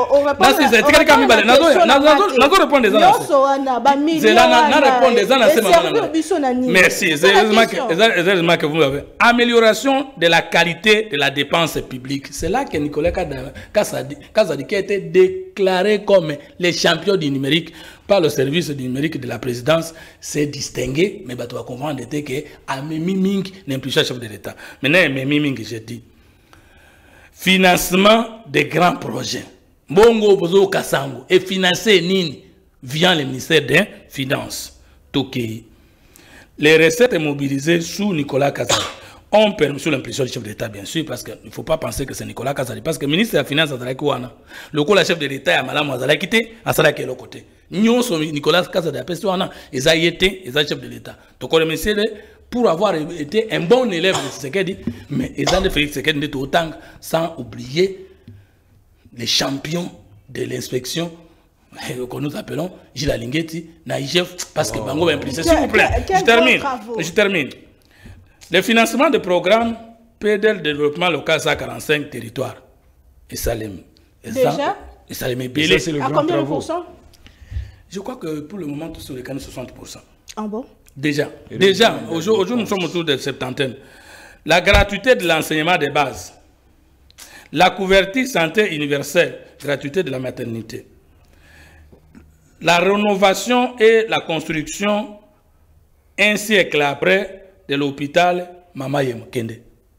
Merci. Heureusement que vous m'avez. Amélioration de la qualité de la dépense publique. C'est là que Nicolas Kazadi a été déclaré comme le champion du numérique par le service du numérique de la présidence. C'est distingué, mais tu vas comprendre que Amemi Ming n'est plus chef de l'État. Maintenant, Amemi Ming, je dis. Financement des grands projets. Bongo Bozo Kassango est financé nini via le ministère des Finances. Tokei. Les recettes mobilisées sous Nicolas Kazadi ont permis, sous l'impression du chef de l'État, bien sûr, parce qu'il ne faut pas penser que c'est Nicolas Kazadi, parce que le ministre de la Finance, le coup, le chef de l'État, Malam Azala quitté, Azala qui est l'autre côté. Nous sommes Nicolas Kazadi, ils ont été, ils ont chef de l'État. Donc, le ministère pour avoir été un bon élève de Tshisekedi, mais ils ont fait Tshisekedi de autant sans oublier les champions de l'inspection que nous appelons Gilles Alingueti, Naïjef, parce que Bango va impliquer. S'il vous plaît, je termine. Je termine. Le financement de programmes P D L Développement Local cent quarante-cinq territoires. Et Salem. Déjà Et Salem est belé. À combien de pourcents? Je crois que pour le moment, tout sur les canaux, soixante pour cent. Ah bon? Déjà, déjà, aujourd'hui nous sommes autour de septantaine. La gratuité de l'enseignement de base, la couverture santé universelle, gratuité de la maternité, la rénovation et la construction un siècle après de l'hôpital Mama Yem Kende.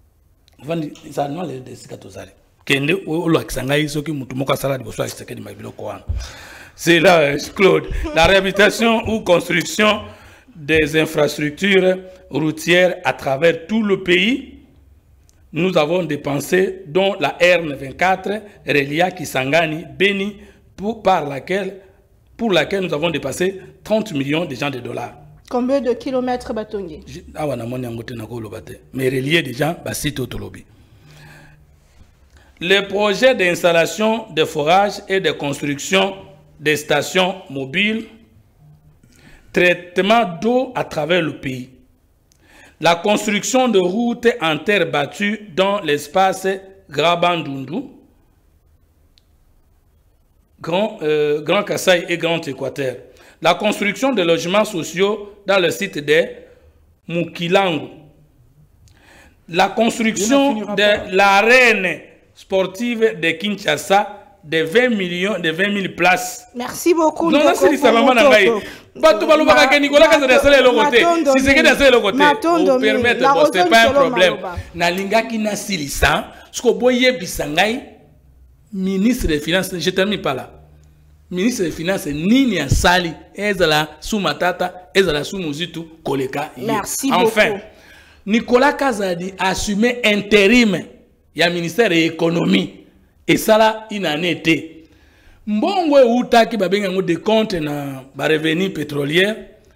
C'est là, Claude, la réhabilitation ou construction des infrastructures routières à travers tout le pays. Nous avons dépensé, dont la R vingt-quatre, Relia Kisangani, Beni, pour, par laquelle, pour laquelle nous avons dépassé trente millions de gens de dollars. Combien de kilomètres Batongi? Mais relié déjà, Basito Tolobi. Les projets d'installation de forages et de construction des stations mobiles, traitement d'eau à travers le pays, la construction de routes en terre battue dans l'espace Grabandundu, Grand, euh, Grand Kasaï et Grand Équateur, la construction de logements sociaux dans le site de Mukilangu, la construction de l'arène sportive de Kinshasa de vingt millions, de vingt mille places. Merci beaucoup. Non, non, c'est ça, maman Nangaï. Bato Balobaka que Nicolas Kazadasale le côté. Si c'est que d'assaler le côté, vous permettre, c'est pas un problème. Nalinga qui n'a silisa, ce que boye bisangai, ministre des Finances, je termine pas là. Ministre des Finances, Nini Asali, Ezala Soumatata, Ezala Soumuzitu, Koleka. Merci enfin, beaucoup. Nicolas Kazadi a assumé intérim. Il y a le ministère de l'économie. Et ça là, il en était. Mbongo uta ki babenga de compte na ba revenu pétrolière.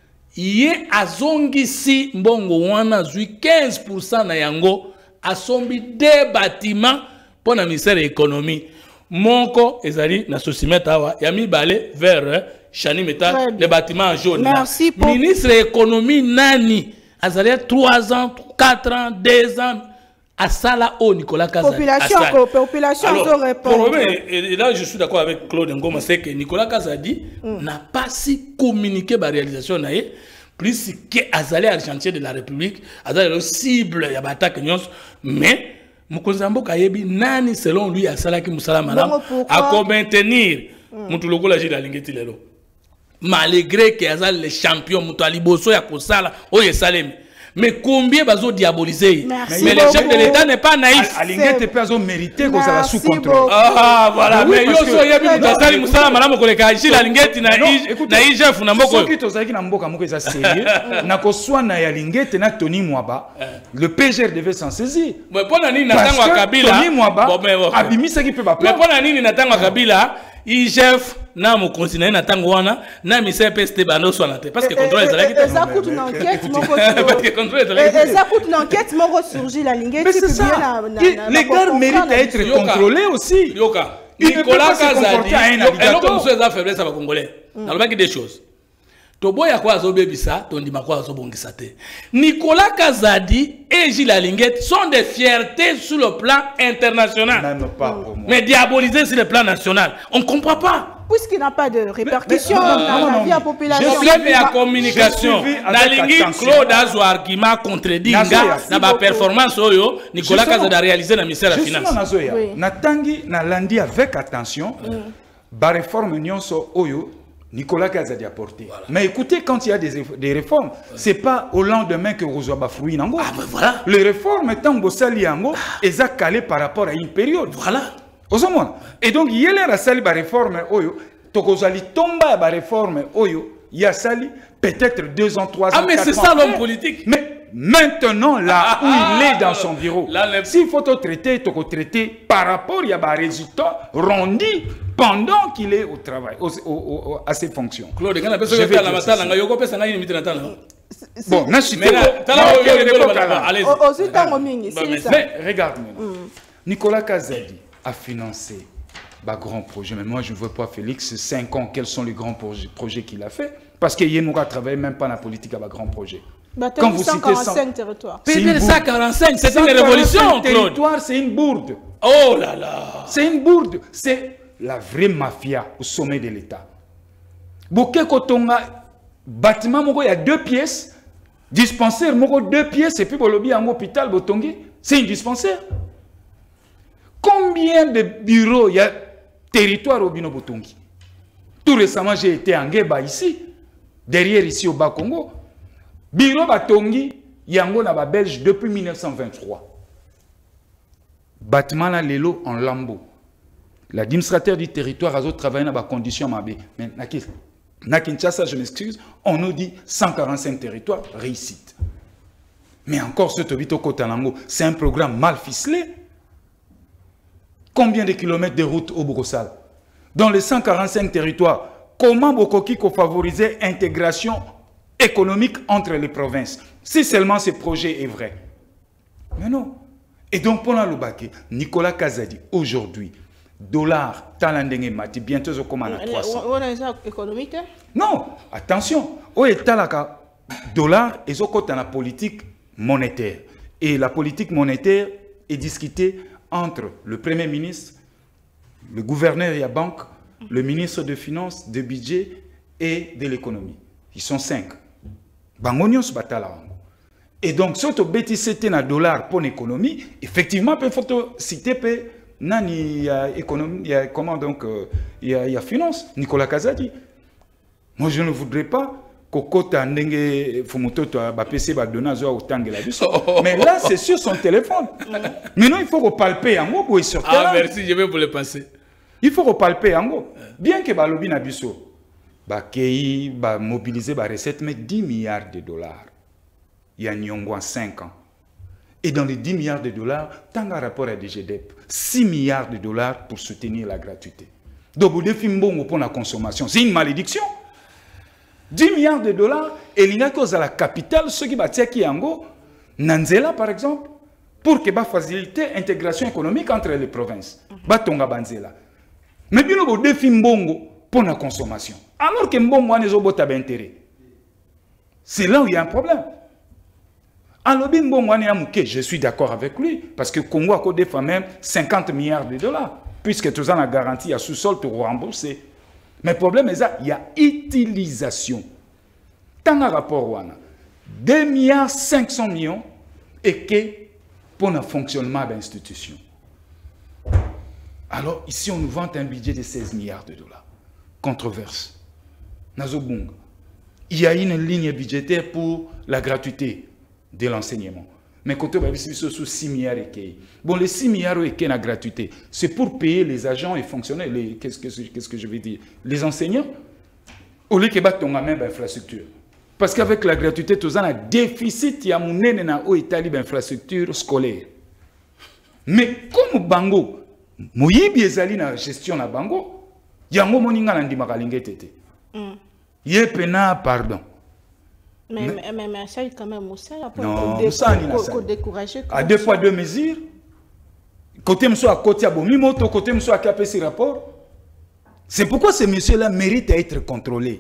Yé azongi si mbongo wana zui quinze pour cent na yango asombi deux bâtiments pour le ministère de l'économie. Monko ezali na sosimeta awa yami balé vers Chani Metal les bâtiments jaunes. Merci pour... Ministre de l'économie nani azali trois ans, quatre ans, deux ans. À ça là, oh Nicolas Kazadi. Population, population, alors, répondre. Et, et là, je suis d'accord avec Claude Ngoma, c'est que Nicolas Kazadi mm. n'a pas si communiqué la réalisation naïe, plus que Azali à chantier de la République, Azali le cible, il y a attaque mais Mukonzambo Kayebi nani selon lui à Salaki Moussala Malam à maintenir Moutoulogo la Gila Lingeti Lelo. Malgré que Azali le champion Moutali Bosso ya Kosala, Oye Salem. Mais combien bazo diabolisé? Mais le chef de l'État n'est pas naïf. Alingé te pas mérité qu'on soit sous contrôle. Ah voilà, mais yo so yebi mutasali musala malamu koleka ici la lingeti na na chef na mboko. Ce qui tozaki na mboka moko eza sérieux. Na ko swana ya lingeti na Tony Mwaba. Le P G R devait s'en saisir. Mais pona nini na tango Kabila? Tony Mwaba abimisa ki pe ba. Mais pona nini na tango Kabila? I chef na mo continuer na tango wana na mise P S T bano swana te parce que contrôle ezalaki te. Ça coûte une enquête mon parce que contrôle ezalaki te. Ça coûte une enquête mon ressurgit la ligne. Mais c'est ça. Les gars méritent à être contrôlés aussi. Yoka. Nicolas Kazadi. Et non comme ça faiblesse à congolais. Nalobaki des choses. Toboya kwa azobebisa tondima kwa azobongisa te. Nicolas Kazadi et Gilles Alinguet sont des fiertés sur le plan international. Même pas pour moi. Mais diabolisés sur le plan national. On ne comprend pas. Puisqu'il n'a pas de répercussion dans la vie à la population. Je suis la communication. Nalingi Claude Azo argument contredit na ba performance oyo Nicolas Kazadi a réalisé na ministère de la Finance. Natangi na landi avec attention. Ba réforme nyonso oyo Nicolas Kazadi a porté. Voilà. Mais écoutez, quand il y a des, des réformes, ouais. c'est pas au lendemain que vous avez fruit nango. Ah ben voilà. Les réformes étant bossali yango, elles ont calé par rapport à une période. Voilà. Osomon. Et donc il y a la sali ba réforme oyo, tokozali tomba ba réforme oyo, il y a sali peut-être deux ans, trois ans. Ah mais c'est ça l'homme politique. Mais maintenant là où il est dans son bureau, s'il faut te traiter, te traiter par rapport il y a un résultat rendu pendant qu'il est au travail, au, au, au, à ses fonctions. Claude, quand on a fait la matin, on a fait une minute. Bon, mais regarde maintenant. Nicolas Kazadi a financé un grand projet, mais moi je ne veux pas Félix, cinq ans, quels sont les grands projets, projets qu'il a fait? Parce qu'il n'y a travaillé même pas dans la politique avec un grand projet. Bah, quand vous citez cent territoires. C'est cent quarante-cinq, c'est une révolution, territoire, c'est une bourde. Oh là là. C'est une bourde. C'est la vraie mafia au sommet de l'État. Boké Kotonga, bâtiment, il y a deux pièces. Dispensaire, deux pièces. Et puis, il y a un hôpital, c'est un dispensaire. Combien de bureaux il y a territoire au Bino Botongi? Tout récemment, j'ai été en Guéba ici, derrière ici au Bas-Congo. Biro Batongi, Yango na ba Belge depuis mille neuf cent vingt-trois. Bâtiment là, Lelo en lambeau. L'administrateur du territoire a travaillé dans des conditions mabé. Mais na Kinshasa, je m'excuse, on nous dit cent quarante-cinq territoires, réussite. Mais encore ce Tobito Kotalango, c'est un programme mal ficelé. Combien de kilomètres de route au Broussal? Dans les cent quarante-cinq territoires, comment Bokoki ko favoriser l'intégration économique entre les provinces? Si seulement ce projet est vrai. Mais non. Et donc, pour l'Alubake, Nicolas Kazadi, aujourd'hui, dollar, talandenge mati, bientôt au commun à trois cents. On a ça économique? Non, attention. Au état dollar et au côté de la politique monétaire. Et la politique monétaire est discutée entre le Premier ministre, le gouverneur et la banque, le ministre de Finances, de Budget et de l'économie. Ils sont cinq. Bangonios batala. Et donc, si tu bêtis un dollar pour l'économie, effectivement, il faut citer que il y a économie, il y a comment donc il y a, il y a finance. Nicolas Kazadi. Moi, je ne voudrais pas que Kota Ndenge Fumototo ba P C ba donazo au tangela biso. Mais là, c'est sur son téléphone. Maintenant, il faut repalper en gros sur terrain. Ah merci, je vais vous le passer. Il faut repalper en gros. Bien que ba lobi na biso ba kei ba mobiliser ba recette mais dix milliards de dollars. Il y a Nyongo en cinq ans. Et dans les dix milliards de dollars, tant qu'un rapport à D G D E P, six milliards de dollars pour soutenir la gratuité. Donc, vous définissez pour la consommation. C'est une malédiction. dix milliards de dollars, et il y a cause à la capitale, ceux qui battent qui yango, Nanzela par exemple, pour que faciliter l'intégration économique entre les provinces. Batonga Banzela. Mais bien, vous définissez pour la consommation. Alors que Mbongo n'est pas d'intérêt. C'est là où il y a un problème. Alors, je suis d'accord avec lui, parce que le Congo a codé même cinquante milliards de dollars, puisque tout ça a garanti à sous-sol pour rembourser. Mais le problème est qu'il y a utilisation. Tant un rapport, deux milliards cinq cents millions, et que pour le fonctionnement de l'institution. Alors, ici, on nous vante un budget de seize milliards de dollars. Controverse. Nazobung. Il y a une ligne budgétaire pour la gratuité de l'enseignement. Mais quand on va sous six milliards et qui. Bon, les six milliards et qui la gratuité, c'est pour payer les agents et fonctionnaires, les qu'est-ce que qu'est-ce que je vais dire, les enseignants, au lieu que battre ton même infrastructure. Parce qu'avec la gratuité, tout ça a un déficit, il y a mon nez na au Italie d'infrastructure scolaire. Mais comme Bango, moyibi ezali na gestion na Bango, yango moninga na ndima kalinge tete. Yé pena pardon. Mais, mais, mais, mais ça, quand même, ça, non, dé ça, pour décourager. À deux fois deux mesures. Côté monsieur à côté à Bomimoto, côté monsieur à capé ces rapports. C'est pourquoi ces messieurs-là méritent à être contrôlés.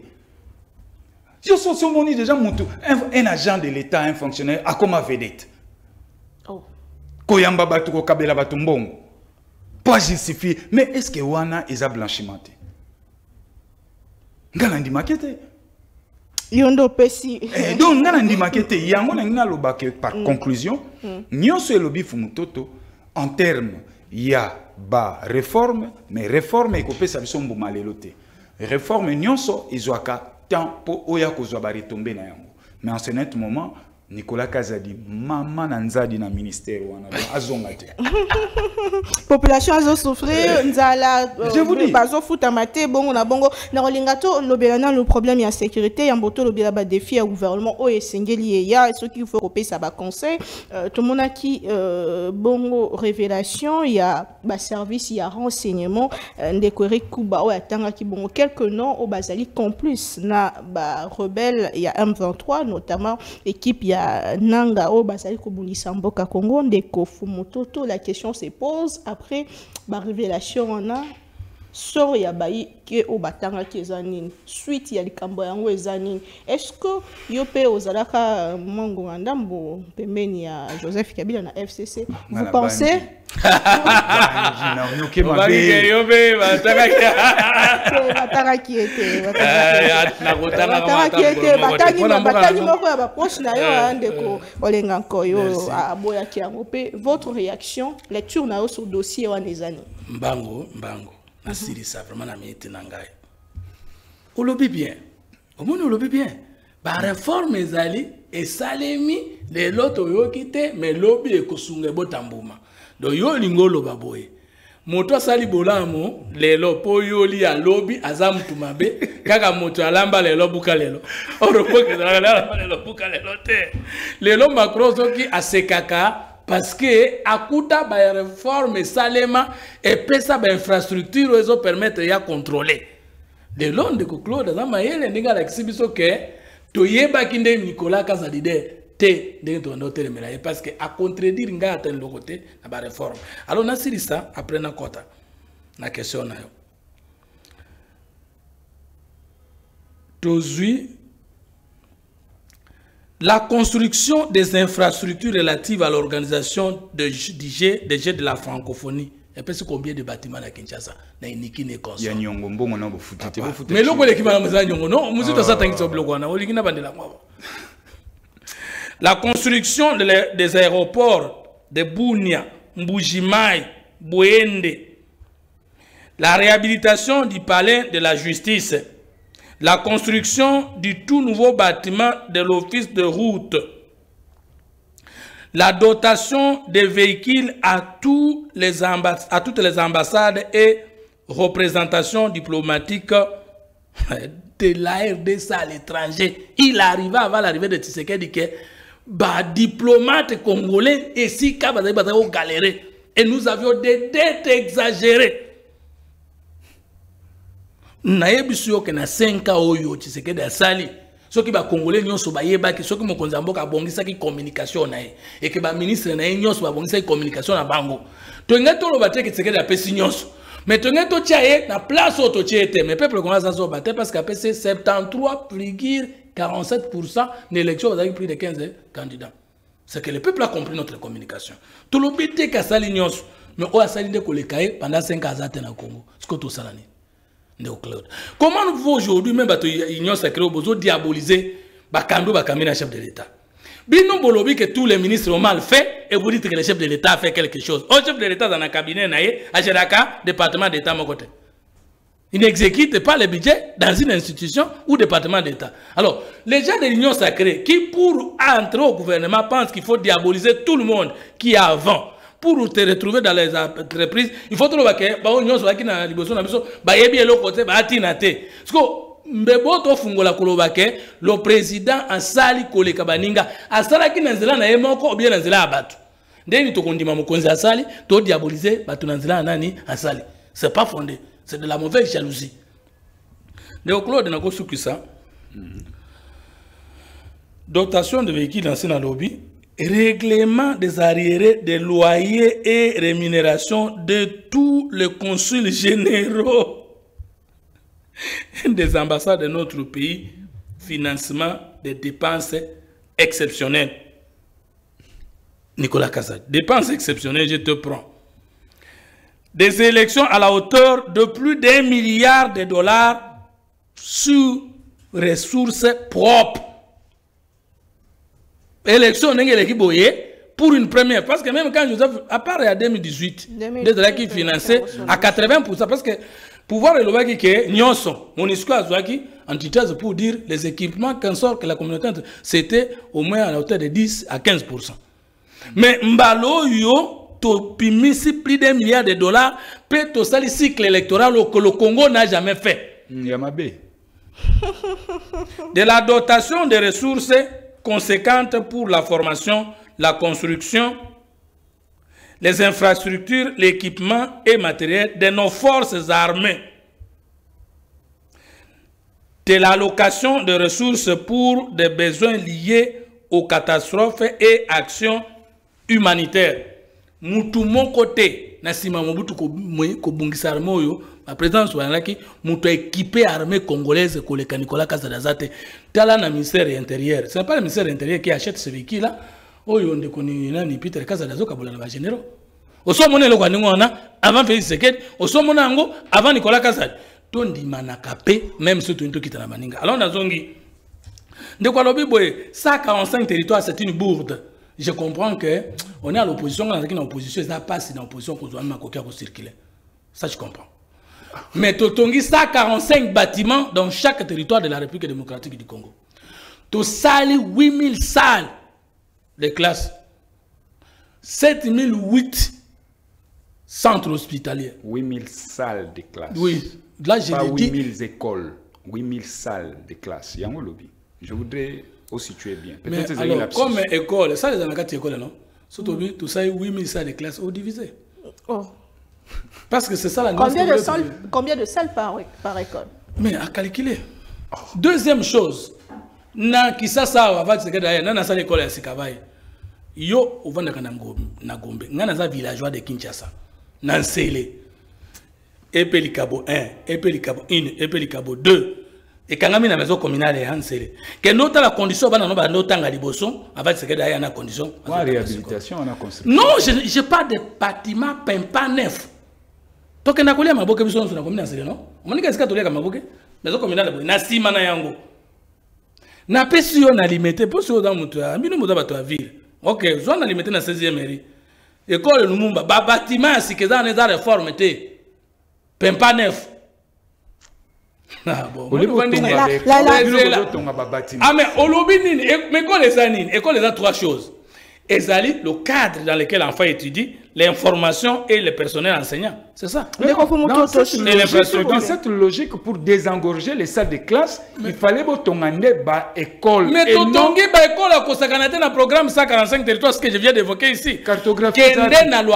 Je suis sur mon déjà un, un agent de l'État, un fonctionnaire, à comme vedette. Oh. Koyamba Batuko Kabela Batumbong. Pas justifié. Mais est-ce que Wana est à blanchimenté? Galandi maquette. Yondo Pessi. Donc, nous avons dit que par conclusion, nous avons lobby Fumutoto en termes, il y a ba réforme, mais réforme, il y a des choses qui réforme, nous avons des temps pour retomber. Mais en ce moment, Nicolas Kazadi, maman Nanzadi na ministère azongate. Population a souffert, nzala. Je vous dis. Bazo futamate, bongo na bongo. Na olingato lobelana le problème ya sécurité, ya mboto lobela ba défi au gouvernement o esengeli ya ce qu'il faut copier ça ba conseil. Tout le monde a qui bongo révélation, il y a ba service, il y a renseignement, ndekore kuba o atanga ki bongo quelques noms au bazali complice na ba rebelle, il y a M vingt-trois notamment équipe ya Nanga o basali ko bulisa mboka Congo ndeko Fumototo. La question se pose après la révélation on a sort ya bayi ke o batanga ki ezanini suite ya likambo yango ezanini. Est-ce que yo pe ozalaka mongo ndambo pembeni ya Joseph Kabila na F C C? Vous pensez qui était votre réaction, lecture na sur dossier en les années. Mbango, mbango, nasiri ça vraiment na minute nangai. au lobby bien. Au monde, au lobby bien. Par réforme, ezali, et salemi, les loto yo kite, mais lobby et kosunge botambouma. Donc, yo lingolo baboye. Moto sali bolamo, les lopo yo li a lobby, azam tumabe, kaka moto alamba les lobo kalelo. Oropo que les lobo kalelo te. Les lobo macroso qui a se kaka, parce que akuta ba réforme salema, et pesa ba infrastructure, ils permettre ya contrôler. De l'on de Claude, dans ma yelle, n'est-ce pas l'exhibition que Toyeba Kinde Nicolas Casadide, T, de notre médaille, parce que à contredire, il y a un côté de la réforme. Alors, on a dit ça après la quota. La question est aujourd'hui, la construction des infrastructures relatives à l'organisation de, du jeu, des jeux de la francophonie. Et puis, combien de bâtiments à Kinshasa? Il y a Niki Nekos. Il y a Nyongo Mbongo na bufuti. Mais le quoi l'équivalent de Nyongo non, nous sommes ça tant que bloqué na. Oli kina bandela moi. La construction de les, des aéroports de Bunia, Mbujimai, Bouende, la réhabilitation du palais de la justice, la construction du tout nouveau bâtiment de l'office de route, la dotation des véhicules à, tous les à toutes les ambassades et représentations diplomatiques de la R D C à l'étranger. Il arriva avant l'arrivée de Tshisekedi que bah, diplomates congolais et si ont galéré. Et nous avions des dettes exagérées. Naïbisio que na cinq ans oyo Tshisekedi a sali. Ce qui va congolais nyonso ba yeba ki soki mokonzi mboka bongisa ki communication na ye et que ba ministre na ye nyonso ba bongisa ki communication na bango to ngato lo bateke Tshisekedi apesi nyonso mais to ngato tia ye na place auto tiete mais peuple congolais ça so baté parce qu'apesi soixante-treize virgule quarante-sept pour cent d'élections avec plus de quinze candidats. C'est que le peuple a compris notre communication. Tout le bité ka sali nyonso mais o asali de ko le kaye pendant cinq ans na Congo ce que to salani. Comment nous pouvons aujourd'hui, même si l'Union sacrée au besoin diaboliser Bakando Bakamina, chef de l'État? Bino Bolobi que tous les ministres ont mal fait et vous dites que le chef de l'État a fait quelque chose. Au chef de l'État dans un cabinet, à Géraka, département d'État, mon côté. Il n'exécute pas le budget dans une institution ou département d'État. Alors, les gens de l'Union sacrée qui, pour entrer au gouvernement, pensent qu'il faut diaboliser tout le monde qui est avant. Pour te retrouver dans les entreprises, il faut trouver que bah on soit qui na liboso na biso bah yebi elo côté bah atinate. Parce que mbebo to fungola koloba ke le président asali koleka baninga asala ki nanzela na yemoko ou bien nanzela abatu. Ndeni to kondima mokonzi asali to diaboliser batu nanzela nani asali. C'est pas fondé, c'est de la mauvaise jalousie. Ndeko Claude na ko sukisa. Dotation de véhicules dans un lobby. Règlement des arriérés des loyers et rémunération de tous les consuls généraux des ambassades de notre pays, financement des dépenses exceptionnelles. Nicolas Cassad, dépenses exceptionnelles, je te prends. Des élections à la hauteur de plus d'un milliard de dollars sur ressources propres. Élection pour une première, parce que même quand Joseph, à part en deux mille dix-huit, déjà qui financé à quatre-vingts pour cent, parce que pouvoir le qui est Nyonso, Monisco Azouaki, antithèse pour dire les équipements qu'un sort que la communauté, c'était au moins à la hauteur de dix à quinze pour cent. Mais Mbalo yo, to pimisi plus d'un milliard de dollars, peut to sali cycle électoral que le Congo n'a jamais fait. Yamabé. De la dotation des ressources conséquentes pour la formation, la construction, les infrastructures, l'équipement et matériel de nos forces armées. De l'allocation de ressources pour des besoins liés aux catastrophes et actions humanitaires. Mutu mon côté, Nassima Mobutu ko bungisa armée yo, la présidence soit qui mutu équipé armée congolaise ko le Nicolas Casadazate. Tala na ministère intérieur. Ce n'est pas le ministère intérieur qui achète ce véhicule là. Oh yo ndeko ni nani Peter Casadazo kabola na généraux. Au sommet le kwa ngona avant Félix Tshisekedi, au sommet ngo avant Nicolas Casad. Tondi manakape même si tu kita na maninga. Alors nazongi ndeko lobi boye cent quarante-cinq territoires c'est une bourde. Je comprends que on est à l'opposition, on est en opposition, ça passe dans l'opposition qu'on doit même circuler. Ça je comprends. Mais totongi cent quarante-cinq bâtiments dans chaque territoire de la République démocratique du Congo. To sali huit mille salles de classe. sept mille huit centres hospitaliers. huit mille salles de classe. Oui. Là, j'ai dit... huit mille écoles. huit mille salles de classe. Yango lobby. Je voudrais aussi situer bien. Mais alors, comme école, ça, les anakati école, non? Surtout, tu sais, huit mille salles de classe au divisé. Oh. Parce que c'est ça la combien de, salles, combien de salles par, par école? Mais à calculer. Oh. Deuxième chose, na kisasa avant de se na na salle école à Sikavaï. Yo, au vent de Nagombe, na na villageois de Kinshasa, Nansele, Epelikabo un, Epelikabo un, Epelikabo deux. Et quand on a la maison communale et Hansele, que notre la condition va dans notre temps à Liboson, avec ce que d'ailleurs la condition. La réhabilitation, on a construit. Non, je n'ai pas de bâtiment peint pas neuf. Donc on a collé à ma boque, on a communale, non? On a dit qu'est-ce que tu as à ma boque? Maison communale, na si mana yango. Na pesio na limité, pour ceux dans mon toit, minu mo dans ville. Ok, zone na limité na seizième mairie. École Lumumba, ba bâtiment si que dans les réformes était peint pas neuf. Ah bon, ah mais au lobby, mais quoi les années, et quoi les trois choses. Ezali, le cadre dans lequel l'enfant étudie, l'information et le personnel enseignant. C'est ça. Dans cette, logique, dans cette logique, pour désengorger les salles de classe, mais, il fallait que tu aies une école. Mais tu as une école à Kosakanate dans le programme cent quarante-cinq territoires, ce que je viens d'évoquer ici. Cartographie. Quand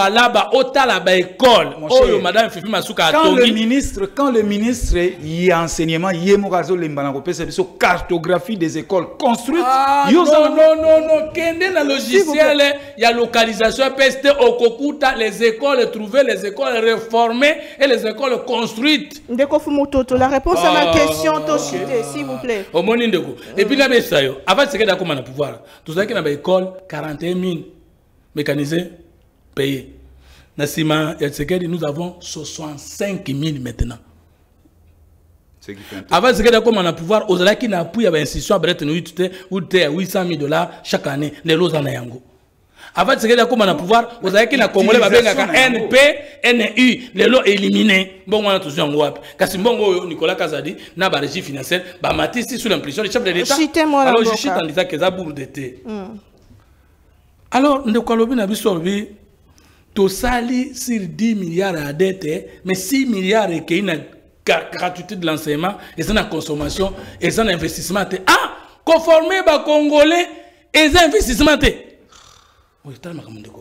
le ministre, quand le ministre y a enseignement, il y a cartographie des écoles construites. Ah, non, non, non, non. Kende na logiciel, il y a localisation P S T au Kokuta, les écoles trouvées, les écoles réformées et les écoles construites. Ndeko Fumutoto, la réponse à ma question, Toshite, s'il vous plaît. Au moins, Ndeko. Et puis là, avant de se dire comment on a pouvoir, tout ça qui est dans l'école, quarante et un mille mécanisés payés. Nassima, nous avons soixante-cinq mille maintenant. Avant de se dire comment on a pouvoir, aux alaki n'a pu y avoir une institution à Bretton Woods, huit cent mille dollars chaque année, les lots en Ayango. Avant de se dire comment on a pouvoir, aux alaki n'a Congolais, N P, N U, les lots éliminés. Bon, on a tous un wap. Parce que Nicolas Kazadi n'a pas régie financière, bah, Matissi sous l'impulsion du chef de l'État. Alors, je chite en disant que ça bourre d'été. Alors, nous avons vu tout sali sur dix milliards à dette, mais six milliards et qu'il y a une gratuité de l'enseignement, et c'est la consommation, et c'est un investissement. Ah, conformer les Congolais, et c'est un investissement. Oui, c'est un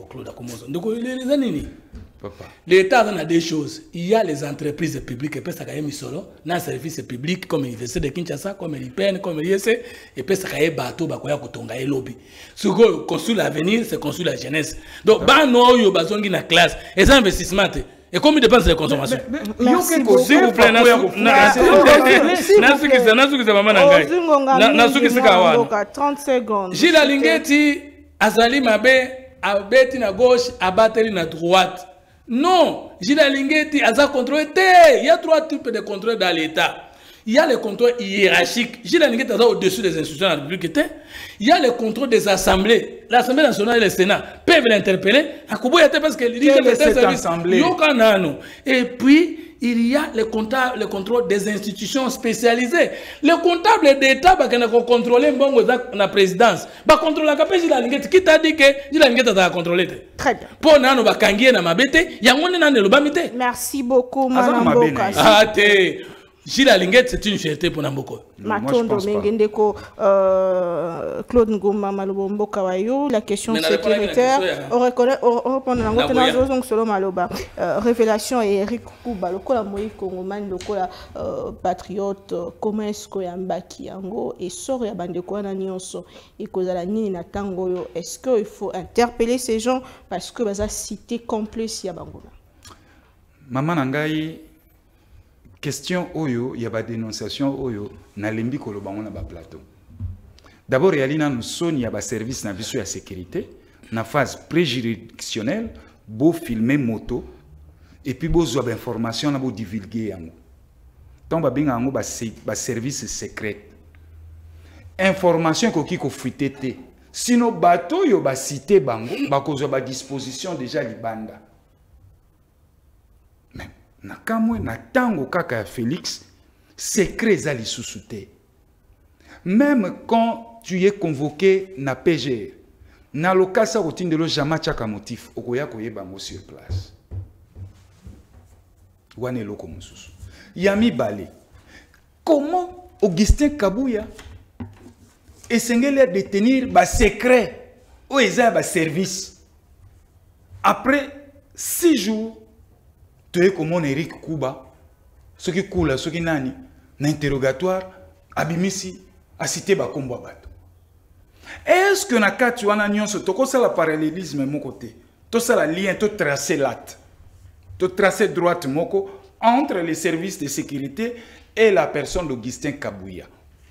l'État a des choses. Il y a les entreprises publiques, et puis ça a mis solo, dans les services publics comme l'Université de Kinshasa, comme l'I P N, comme l'I S C, et puis ça a des bateaux, bakoya kotonga et lobby. Ce qu'on construit l'avenir, c'est construire la jeunesse. Donc, bah non, yo bazongi na classe, et c'est un investissement. Et combien dépense les consommations? Merci beaucoup. S'il vous plaît, trente secondes. Gilles Alingeti, Azali Mabe, Abeti na gauche, Abateli na droite. Non, Gilles Alingeti, Aza contrôlé. Il y a trois types de contrôle dans l'État. Il y a le contrôle hiérarchique. Gilles Alingeti est au-dessus des institutions de la République. Il y a le contrôle des assemblées. L'Assemblée nationale et le Sénat peuvent l'interpeller. Parce que et puis, il y a le, comptable, le contrôle des institutions spécialisées. Le comptable d'État va contrôler la présidence. Va contrôler la capacité de la Lingette. Qui t'a dit que la Lingette a contrôlé? Très bien. Pour nous, va kangier na mabete. Il y a un le bamite. Merci beaucoup, Madame Boka. Ah, t'es. Gilles Alingette, c'est une fierté pour Namboko. Matondo Mengendeko, euh, Claude Ngoma Malobombo Kawayo, la question sécuritaire. On reconnaît, on reprend dans la solo Maloba. Révélation et Eric Kuba, le cola Moïse Kongoman, le cola patriote, comment est-ce que Yambaki Yango et sort ya bandeko na nyonso et kozala nini na tango yo. Est-ce qu'il faut interpeller ces gens parce que baza cité complice ya bangola? Maman Nangai. Question oyo, il y a des dénonciations oyo, na lembi kolobango na ba plateau. D'abord, il y a une zone, il y a un service na biso ya sécurité, na phase préjuridictionnelle, bo filmer moto, et puis bo zo ba information na bo divulguer yango. Donc ba benga yango ba ba service secret. Information ko ki ko fuitete. Sinon bateau yo ba cité bango, ba ko zo ba disposition déjà libanda. na kamwe na tango kaka ya Félix secret ezali sous te. Même quand tu es convoqué na P G R, na lokasa rotindelo jamais chaka motif okoya koyeba ngo sur place. Wane loko mususu. Yami Balé. Comment Augustin Kabouya essayait de détenir ba secret ou eza ba service. Après six jours, tu es comme Eric Kouba, ce qui coule, ce qui nani, n'interrogatoire, abimisi, a cité ba combo bato. Est-ce que na ka tu wana nyonso to ko sala parallélisme mon côté, to sala lien, to tracer l'acte, to tracer droite moko entre les services de sécurité et la personne d'Augustin Kabouya.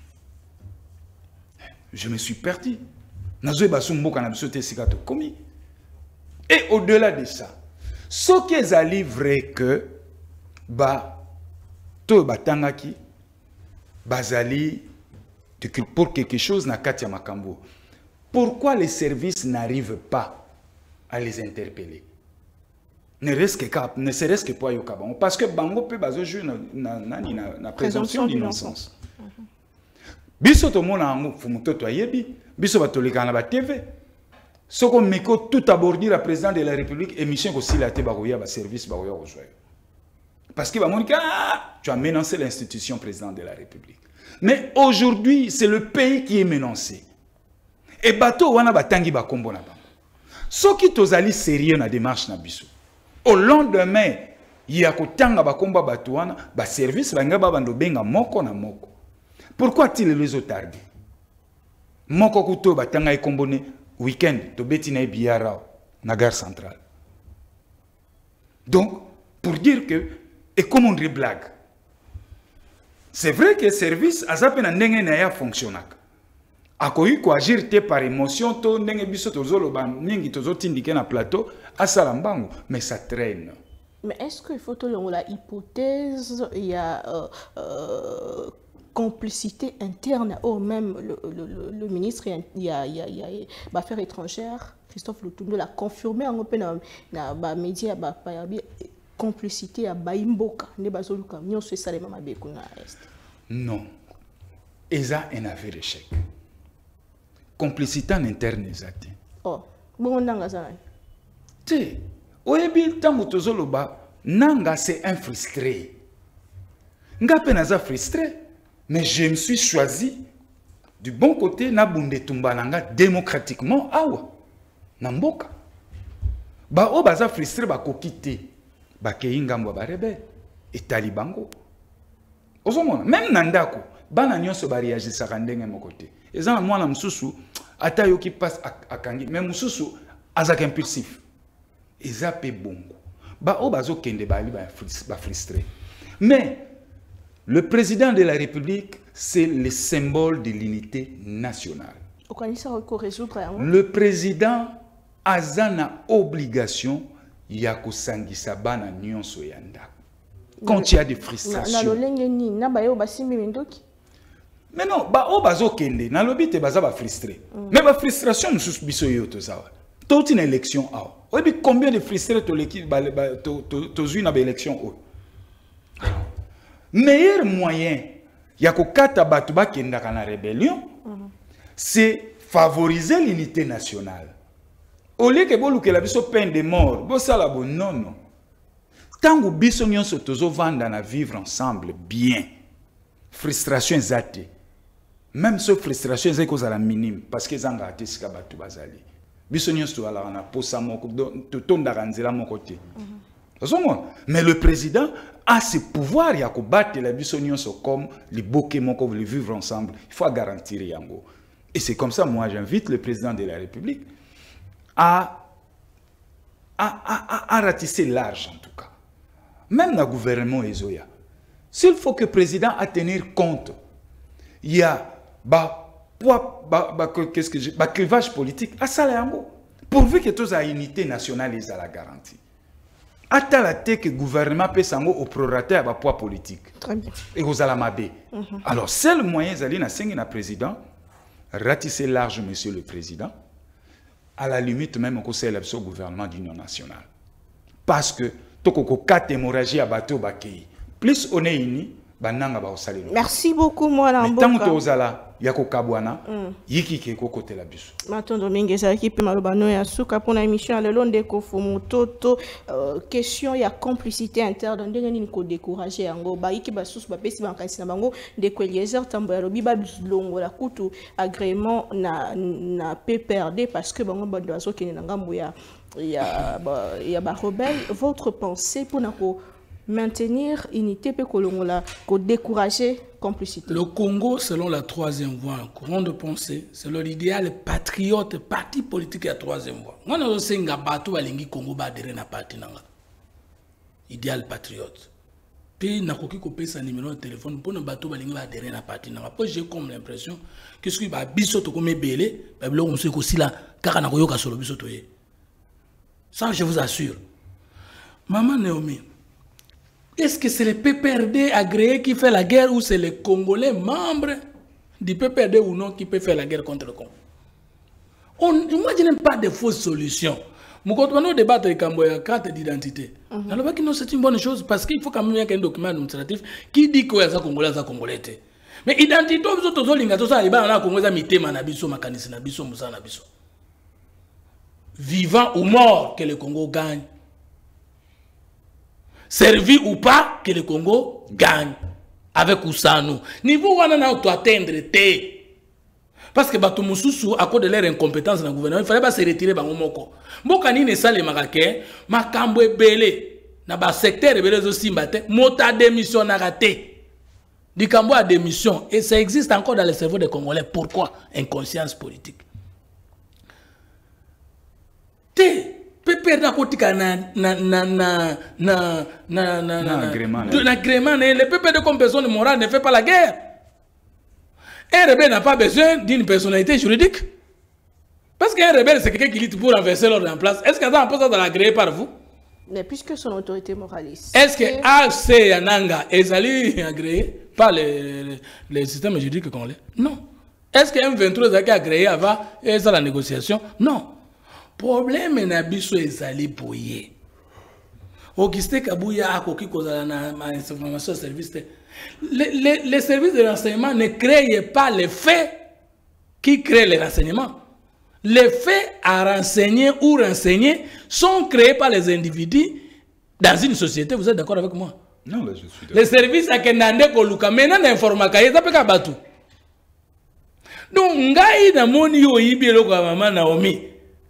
Je me suis perdu. Nazoe basumbo kana bisote sikato komi. Et au-delà de ça, ce qui est vrai que ba to batangaki bazali pour quelque chose na katia makambo. Pourquoi les services n'arrivent pas à les interpeller? Ne serait-ce que pour Yokabon. Parce que Bango peut baser jouer na na na présomption d'innocence. Biso to mona ngo fumuto to yebi, biso batolika na ba T V. Soko meko tout abordir la président de la République émission ko silate baroya ba service baroya rejoindre. Parce que ba monika tu as menacé l'institution président de la République. Mais aujourd'hui, c'est le pays qui est menacé. Et bato wana batangi ba kombo na bango. Soki tozali sérieux na démarche na biso. Au lendemain, il y a kotanga ba kombo bato wana ba service banga ba bando benga moko na moko. Pourquoi a-t-il les autres tardé? Moko kuto batanga e kombone week-end to beti na biara na gare centrale. Donc, pour dire que et comme on dit blague. C'est vrai que le service a zappé na ndenge na ya fonctionnak. Akoyi ko agir te par émotion to ndenge biso to zolo ba mingi to zotindike na plateau asala mbango mais ça traîne. Mais est-ce qu'il faut que la hypothèse il y a euh, euh, complicité interne ou même le, le, le, le ministre il y a il y a il y a affaires étrangères Christophe Lutundo l'a confirmé en open na ba média ba complicité à Baimboka ne bazoluka nyonso esalema mabe kuna est. Non. Eza un affaire échec. Complicité en interne ezate. Oh, bon nanga ça. Té, oyebi tango tozoloba nanga c'est un frustré. Nga pe naza frustré. Mais je me suis choisi du bon côté na bunde tumbananga démocratiquement awa na mboka. Ba o baza frustré ba kokite ba keingambo ba rebelle et talibango. Ozomona même nandako bana nyonso ba réagissaka ndenge mokote. Ezana mwana mususu ata yoki passe akangi même mususu azaka impulsif. Eza pe bongo. Ba o bazo kende ba li ba frustré. Mais le président de la République, c'est le symbole de l'unité nationale. Le président a une obligation de sangisa bana nyonso yanda. Quand il y a des frustrations. Mais non, ba o bazo kende, na lobi te baza ba frustré. Mais ba frustration nous sous biso yo to zawa. Toute une élection a. Obi combien de frustrés to l'équipe ba to to to na ba élection o. Meilleur moyen ya kokata batu ba kendaka na rébellion, c'est favoriser l'unité nationale. Au lieu que boluke la biso peine de mort, bo sala bo non non. Tango biso nyonso tozo vanda na vivre ensemble bien. Frustration zate. Même ce frustration zeko za la minime parce que zanga atesika batu bazali. Biso nyonso ala na posa moko to tonda ranzela moko te. Mais le président a ce pouvoir ya ko battre la biso nyonso comme les boké moko le vivre ensemble. Il faut garantir yango. Et c'est comme ça moi j'invite le président de la République à à à, à ratisser large en tout cas. Même dans le gouvernement Ezoya. S'il faut que le président a tenir compte, il y a bah bah bah qu'est-ce que j'ai bah clivage politique à ça yango. Pourvu que toute la unité nationale est à la garantie. Ata la te que le gouvernement peut s'engager au prorata à poids politique. Très bien. Et aux alamabé. Mm -hmm. Alors, c'est le moyen d'aller dans le président, ratisser large, monsieur le président, à la limite même au conseil de gouvernement d'union nationale. Parce que tokoko kate hémorragie à bateau bakei plus on est ini bananga ba osali. Merci beaucoup moi na mboka. Tant que ozala yako kabwana yiki ke ko côté la biso. Matondo mingeza equipe malobano ya suka pona émission le long de kofumu toto question ya complicité interne ndenge nini ko décourager yango ba yiki ba susu ba pesi ba nkasi na bango de ko Eliezer Tambo ya lobi ba longo la kutu agrément na na P P R D parce que bango bando azo kene na ngambo ya ya ba ya ba rebelle. Votre pensée pour na ko maintenir unité pe kolongola ko décourager complicité. Le Congo, selon la troisième voie, un courant de pensée, selon l'idéal patriote, parti politique à troisième voie. Moi, je sais que bateau alingi Congo ba adhérer na parti nanga. Idéal patriote. Puis na koki ko pesa numéro de téléphone pour na bateau alingi ba adhérer na parti nanga. Puis j'ai comme l'impression que ce qui ba biso to comme belé, ba blo on sait ko sila kaka na koyoka solo biso to ye. Ça je vous assure. Maman Naomi, est-ce que c'est le P P R D agréé qui fait la guerre ou c'est les Congolais membres du P P R D ou non qui peut faire la guerre contre le Congo? On, moi, je n'aime pas de fausses solutions. Nous continuons à débattre avec la carte d'identité. Mm-hmm. C'est une bonne chose parce qu'il faut quand même qu'il y ait un document administratif qui dit que c'est un Congolais, c'est un Congolais. Mais identité, vous êtes tous les gens qui sont en Congolais, vivant ou mort, que le Congo gagne. Servi ou pas, que le Congo gagne. Avec Oussano. Niveau où on a atteindre T. Parce que Bato Moussoussou, à cause de leur incompétence dans le gouvernement, il fallait pas se retirer dans le Moko. Mokani ne sale makake, makambo belé. Na ba secteur belé aussi mbate, mota démission na raté. Du Cambo à démission. Et ça existe encore dans le cerveau des Congolais. Pourquoi? Inconscience politique. T. P P R D kotika na na na na na na na na agrément. Le P P R D comme personne morale ne fait pas la guerre. Un rebelle n'a pas besoin d'une personnalité juridique. Parce qu'un rebelle c'est quelqu'un qui lutte pour renverser l'ordre en place. Est-ce que ça peut être agréé par vous? Mais puisque son autorité moraliste. Est-ce que A C Yananga est agréé par le, le système juridique congolais? Non. Est-ce que M vingt-trois est agréé avant et ça la négociation? Non. Problème na biso ezali boye. Auguste Kabouya a koki kozala na information service. Les les services de renseignement ne créent pas les faits qui créent les renseignements. Les faits à renseigner ou renseigner sont créés par les individus dans une société. Vous êtes d'accord avec moi? Non, là je suis d'accord. Les services à Kendande Koluka maintenant n'informaka ça peut kabatu. Donc ngai na moni yo yibi eloko ya mama Naomi.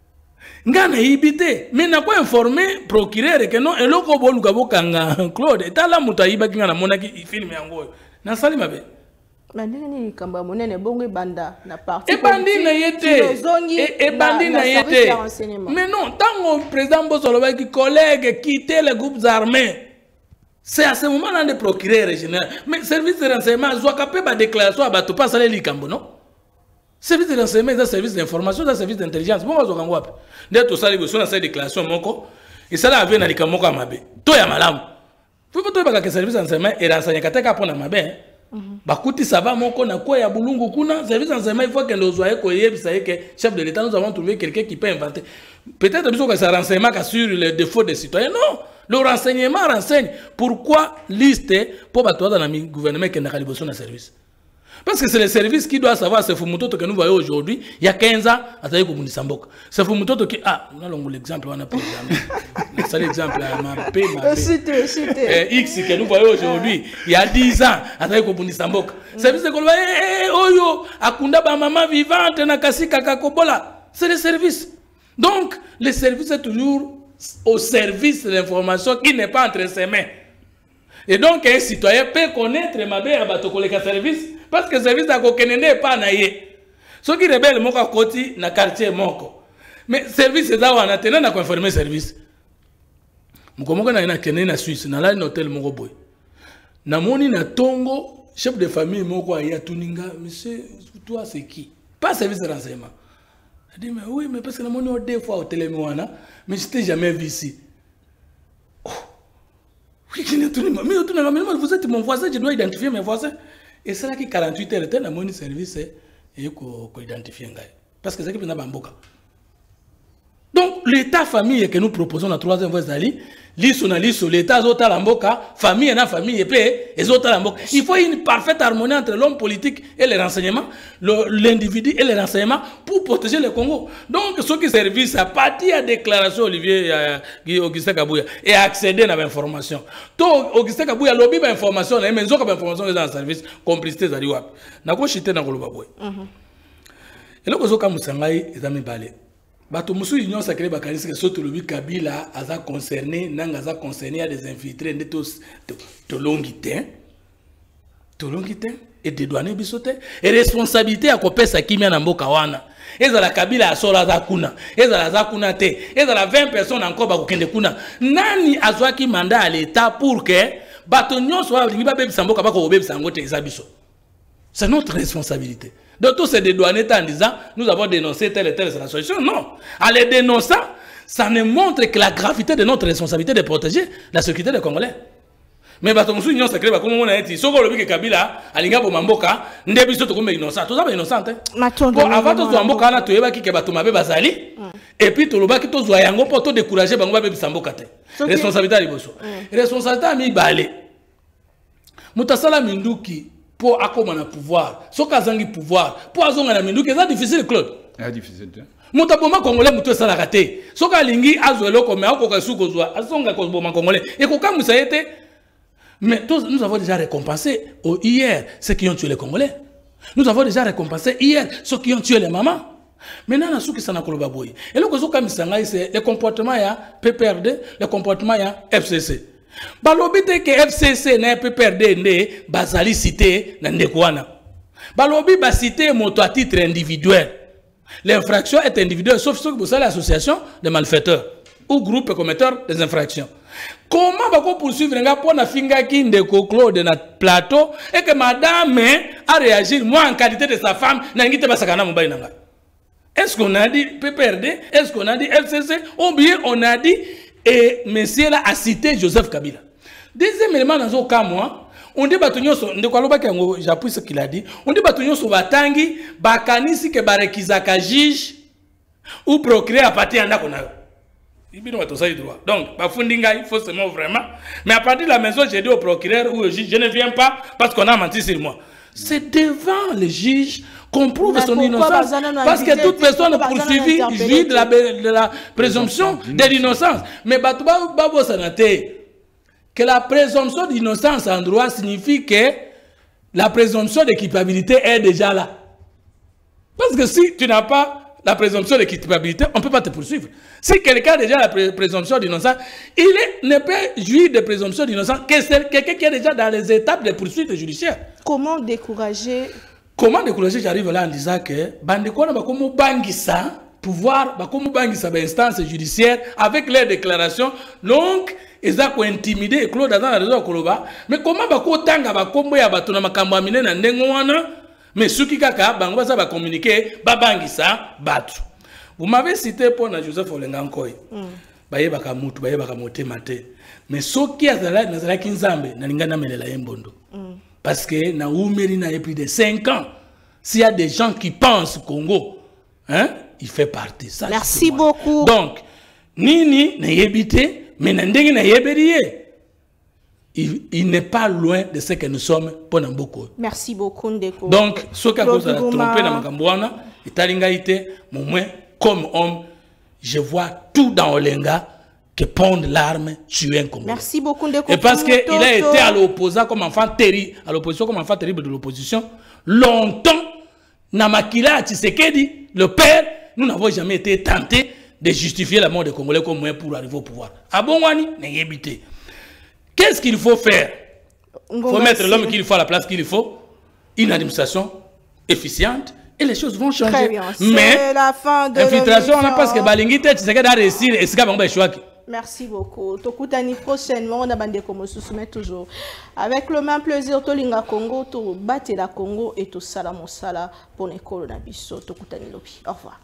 Ngana ibité mais n'a pas informé procureur que non eloko boluka bokanga Claude etala muta yiba kinga na monaki film yango na sali mabe mandeni kamba monene bongo banda na parti e bandi na yete e bandi na yete mais non tango président Bosolo ba ki collègue quitter les groupes armés c'est à ce moment là le procureur général mais service de renseignement zwaka ba déclaration à bato pas sale likambo non. Service de renseignement, c'est un service d'information, c'est un service d'intelligence. Bon, on va voir. Dès que ça, il y a une déclaration, et ça là, il y a un moko amabe. Tout est malam. Faut pas toi que service de renseignement et renseignement kateka pour amabe. Bah, kuti ça va moko na quoi ya bulungu kuna. Service de renseignement, il faut que nous soyons coyés, ça y est que chef de l'État, nous avons trouvé quelqu'un qui peut inventer. Peut-être que c'est un renseignement qui assure les défauts des citoyens. Non, le renseignement renseigne. Pourquoi liste pour battre dans le gouvernement qui n'a pas besoin de service? Parce que c'est le service qui doit savoir ce Fumutoto que nous voyons aujourd'hui, il y a quinze ans, à Taïko Mounisambok. C'est Fumutoto qui. Ah, nous avons l'exemple, on a pris l'exemple. C'est l'exemple, ma paix, ma paix. X que nous voyons aujourd'hui, il y a dix ans, à Taïko Mounisambok. Service de Kolba, eh, oh yo, Akunda ba maman vivante, Nakasi Kakakobola. C'est le service. Donc, le service est toujours au service de l'information qui n'est pas entre ses mains. Et donc, un citoyen peut connaître ma belle à Batokoleka service. Parce que le service n'est pas naïe. Ce qui rebelle mon côté na quartier moko. Mais le service est là où on a tenu à confirmer le service. Mukomoko na ina kene na Suisse na la hôtel moko boy. Na moni na Tongo chef de famille moko aya tuninga monsieur toi c'est qui? Pas service de renseignement. Il dit mais oui mais parce que na moni deux fois au télémona mais je t'ai jamais vu ici. Oh. Oui, je n'ai tuninga mais vous êtes mon voisin, je dois identifier mes voisins. Et c'est là que quarante-huit heures était dans mon service et qu'on identifie un gars. Parce que c'est ce qui est dans Bamboka. Donc, l'état famille que nous proposons la troisième voie d'Ali, l'Iso na l'Iso, l'état zota lamboka, famille na famille et paix, et zota lamboka. Il faut une parfaite harmonie entre l'homme politique et les renseignements, l'individu et les renseignements pour protéger le Congo. Donc, ce qui service à partir de la déclaration Olivier euh, Augustin Kabouya et accéder à l'information. Donc, Augustin Kabouya lobby l'information, mais ils ont l'information dans le service, complicité d'Ariwap. N'a pas chité dans le Golobaboué. Et là, vous avez Moussangaï et Zami Balé. Bato musu union sacrée bakanisi que soto lobi Kabila aza concerné nanga aza concerné à des infiltrés de tous to longité to longité et de douane bisote et responsabilité à kopesa kimia na mboka wana ezala Kabila asola za kuna ezala za kuna te ezala vingt personnes encore bakokende kuna nani azwaki mandat à l'état pour que bato nyonso ba lingi ba bebisa mboka bako bebisa ngote ezabiso. C'est notre responsabilité. Donc tous ces dédouanés en disant nous avons dénoncé telle et telle solution. Non. En les dénonçant, ça ne montre que la gravité de notre responsabilité de protéger la sécurité des Congolais. Mais bato musu union sacrée ba comme on a été soko lobi que Kabila alinga bo mamboka ndebiso to comme innocent. Tout ça ba innocent. Bon avant to zo mboka na to yeba ki ke bato mabe bazali et puis to loba ki to zo yango pour to décourager bango ba bebisa mboka te. Responsabilité à liboso. Responsabilité à mi balé. Mutasala minduki pour accompagner le pouvoir, ce qu'il pouvoir, pour azonga na minduki, c'est difficile, Claude. C'est difficile. Mutaboma congolais muto sala raté. Ce qu'il lingi azwelo comme akoka sukozwa, azonga kozboma congolais. Et koka musaete. Mais nous avons déjà récompensé hier ceux qui ont tué les Congolais. Nous avons déjà récompensé hier ceux qui ont tué les mamans. Maintenant, na suki sana koloba boy. Et le kozoka misanga c'est le comportement ya P P R D, le comportement ya F C C. Balobi te que F C C na P P R D nde bazali cité na ndekwana. Balobi ba cité moto à titre individuel. L'infraction est individuelle sauf si vous avez l'association de malfaiteurs ou groupe commetteur des infractions. Comment bako poursuivre nga pona finga ki ndeko Claude na plateau et que madame a réagi moi en qualité de sa femme na ngite basakana mobali nanga. Est-ce qu'on a dit P P R D? Est-ce qu'on a dit F C C? Ou bien on a dit et monsieur là a cité Joseph Kabila. Deuxième élément dans ce cas, moi, on dit batunyo so, ndeko aloba ke ngo j'appuie ce qu'il a dit. On dit batunyo so batangi bakanisi ke barekizaka juge ou procréer à partir de là. Il dit droit. Donc, bafundinga il faut seulement vraiment. Mais à partir de la maison, j'ai dit au procureur ou au juge, je ne viens pas parce qu'on a menti sur moi. C'est devant le juge qu'on prouve son innocence. Parce que toute personne poursuivie jouit de la, de la présomption de l'innocence. Mais que la présomption d'innocence en droit signifie que la présomption de culpabilité est déjà là. Parce que si tu n'as pas la présomption de culpabilité, on ne peut pas te poursuivre. Si quelqu'un a déjà la pré présomption d'innocence, il est, ne peut jouir de présomption d'innocence que c'est quelqu'un qui est déjà dans les étapes de poursuite judiciaire. Comment décourager? Comment décourager? J'arrive là en disant que bandikona bakomo bangisa pouvoir bakomo bangisa ba instance judiciaire avec leurs déclarations. Donc ils ont intimidé Claude dans la réseau Koloba. Mais comment bako tanga bakombo ya bato na makambo amine na ndengo wana? Mais ceux qui kaka bango ça va communiquer babangisa batu. Vous m'avez cité pour Joseph Olengankoy. Baye baka mutu baye baka motema te. Mais ceux qui azala nazala kinzambe na lingana melela yembondo. Parce que na Oumeri na plus de cinq ans. S'il y a des gens qui pensent Congo, hein, il fait partie. Ça, merci beaucoup. Donc, Nini na yebite, mais nandenge na yeberiye. Il, il n'est pas loin de ce que nous sommes pour Namboko. Merci beaucoup, Ndeko. Donc, ce qui a trompé dans Makambouana, Italingaïté, moi, comme homme, je vois tout dans Olenga que prendre l'arme, tuer un Congolais. Merci beaucoup, Ndeko. Et parce qu'il a été à l'opposant comme enfant terrible, à l'opposition comme enfant terrible de l'opposition, longtemps, Namakila Tshisekedi, le père, nous n'avons jamais été tentés de justifier la mort des Congolais comme moyen pour arriver au pouvoir. À Bongwani, n'est habité. Qu'est-ce qu'il faut faire? Il faut mettre l'homme qu'il faut à la place qu'il faut, une administration efficiente, et les choses vont changer. Très bien. Mais la fin de l'infiltration, on a parce que Balingite, tu sais qu'elle a réussi, et c'est qu'elle va échouer. Merci beaucoup. Tokutani prochainement, on a bandé comme soumet toujours. Avec le même plaisir, Tolinga Congo, to bate la Congo et to salamosala pour l'école Nabiso. Tokutani Lopi. Au revoir.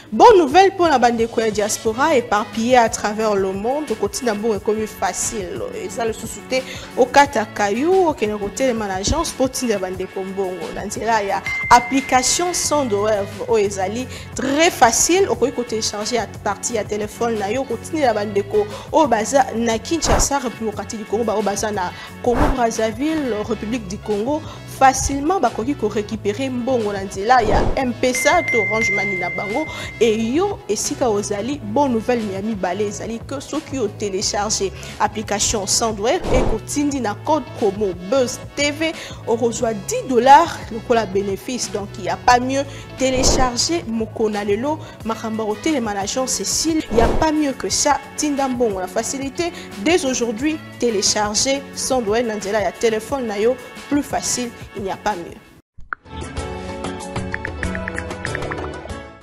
Bonne nouvelle pour la bande de diaspora éparpillée à travers le monde. Au quotidien, bon, est comme facile. Et ça, le sous-souté au Katakayou, au Kénéroté, les managers, pour la bande de Combo. Dans là, il y a application sans douleur au Ezali. Très facile. Au côté télécharger à partir à téléphone, na yo, continue la bande de Co. Au Baza, na Kinshasa, République du Congo, au Baza, na Congo Brazzaville, République du Congo. Facilement, bakoki ko récupérer mbongo na nzela ya M P S A to Orange Money na bango et yo esika ozali bonne nouvelle miami balé ezali que ceux qui ont téléchargé application sans douane et kotindi na code promo Buzz T V on reçoit dix dollars le la bénéfice donc il y a pas mieux télécharger mokona lelo makambaro télémanagement Cécile il y a pas mieux que ça tinda mbongo la facilité dès aujourd'hui télécharger sans douane na nzela ya téléphone na yo plus facile, il n'y a pas mieux.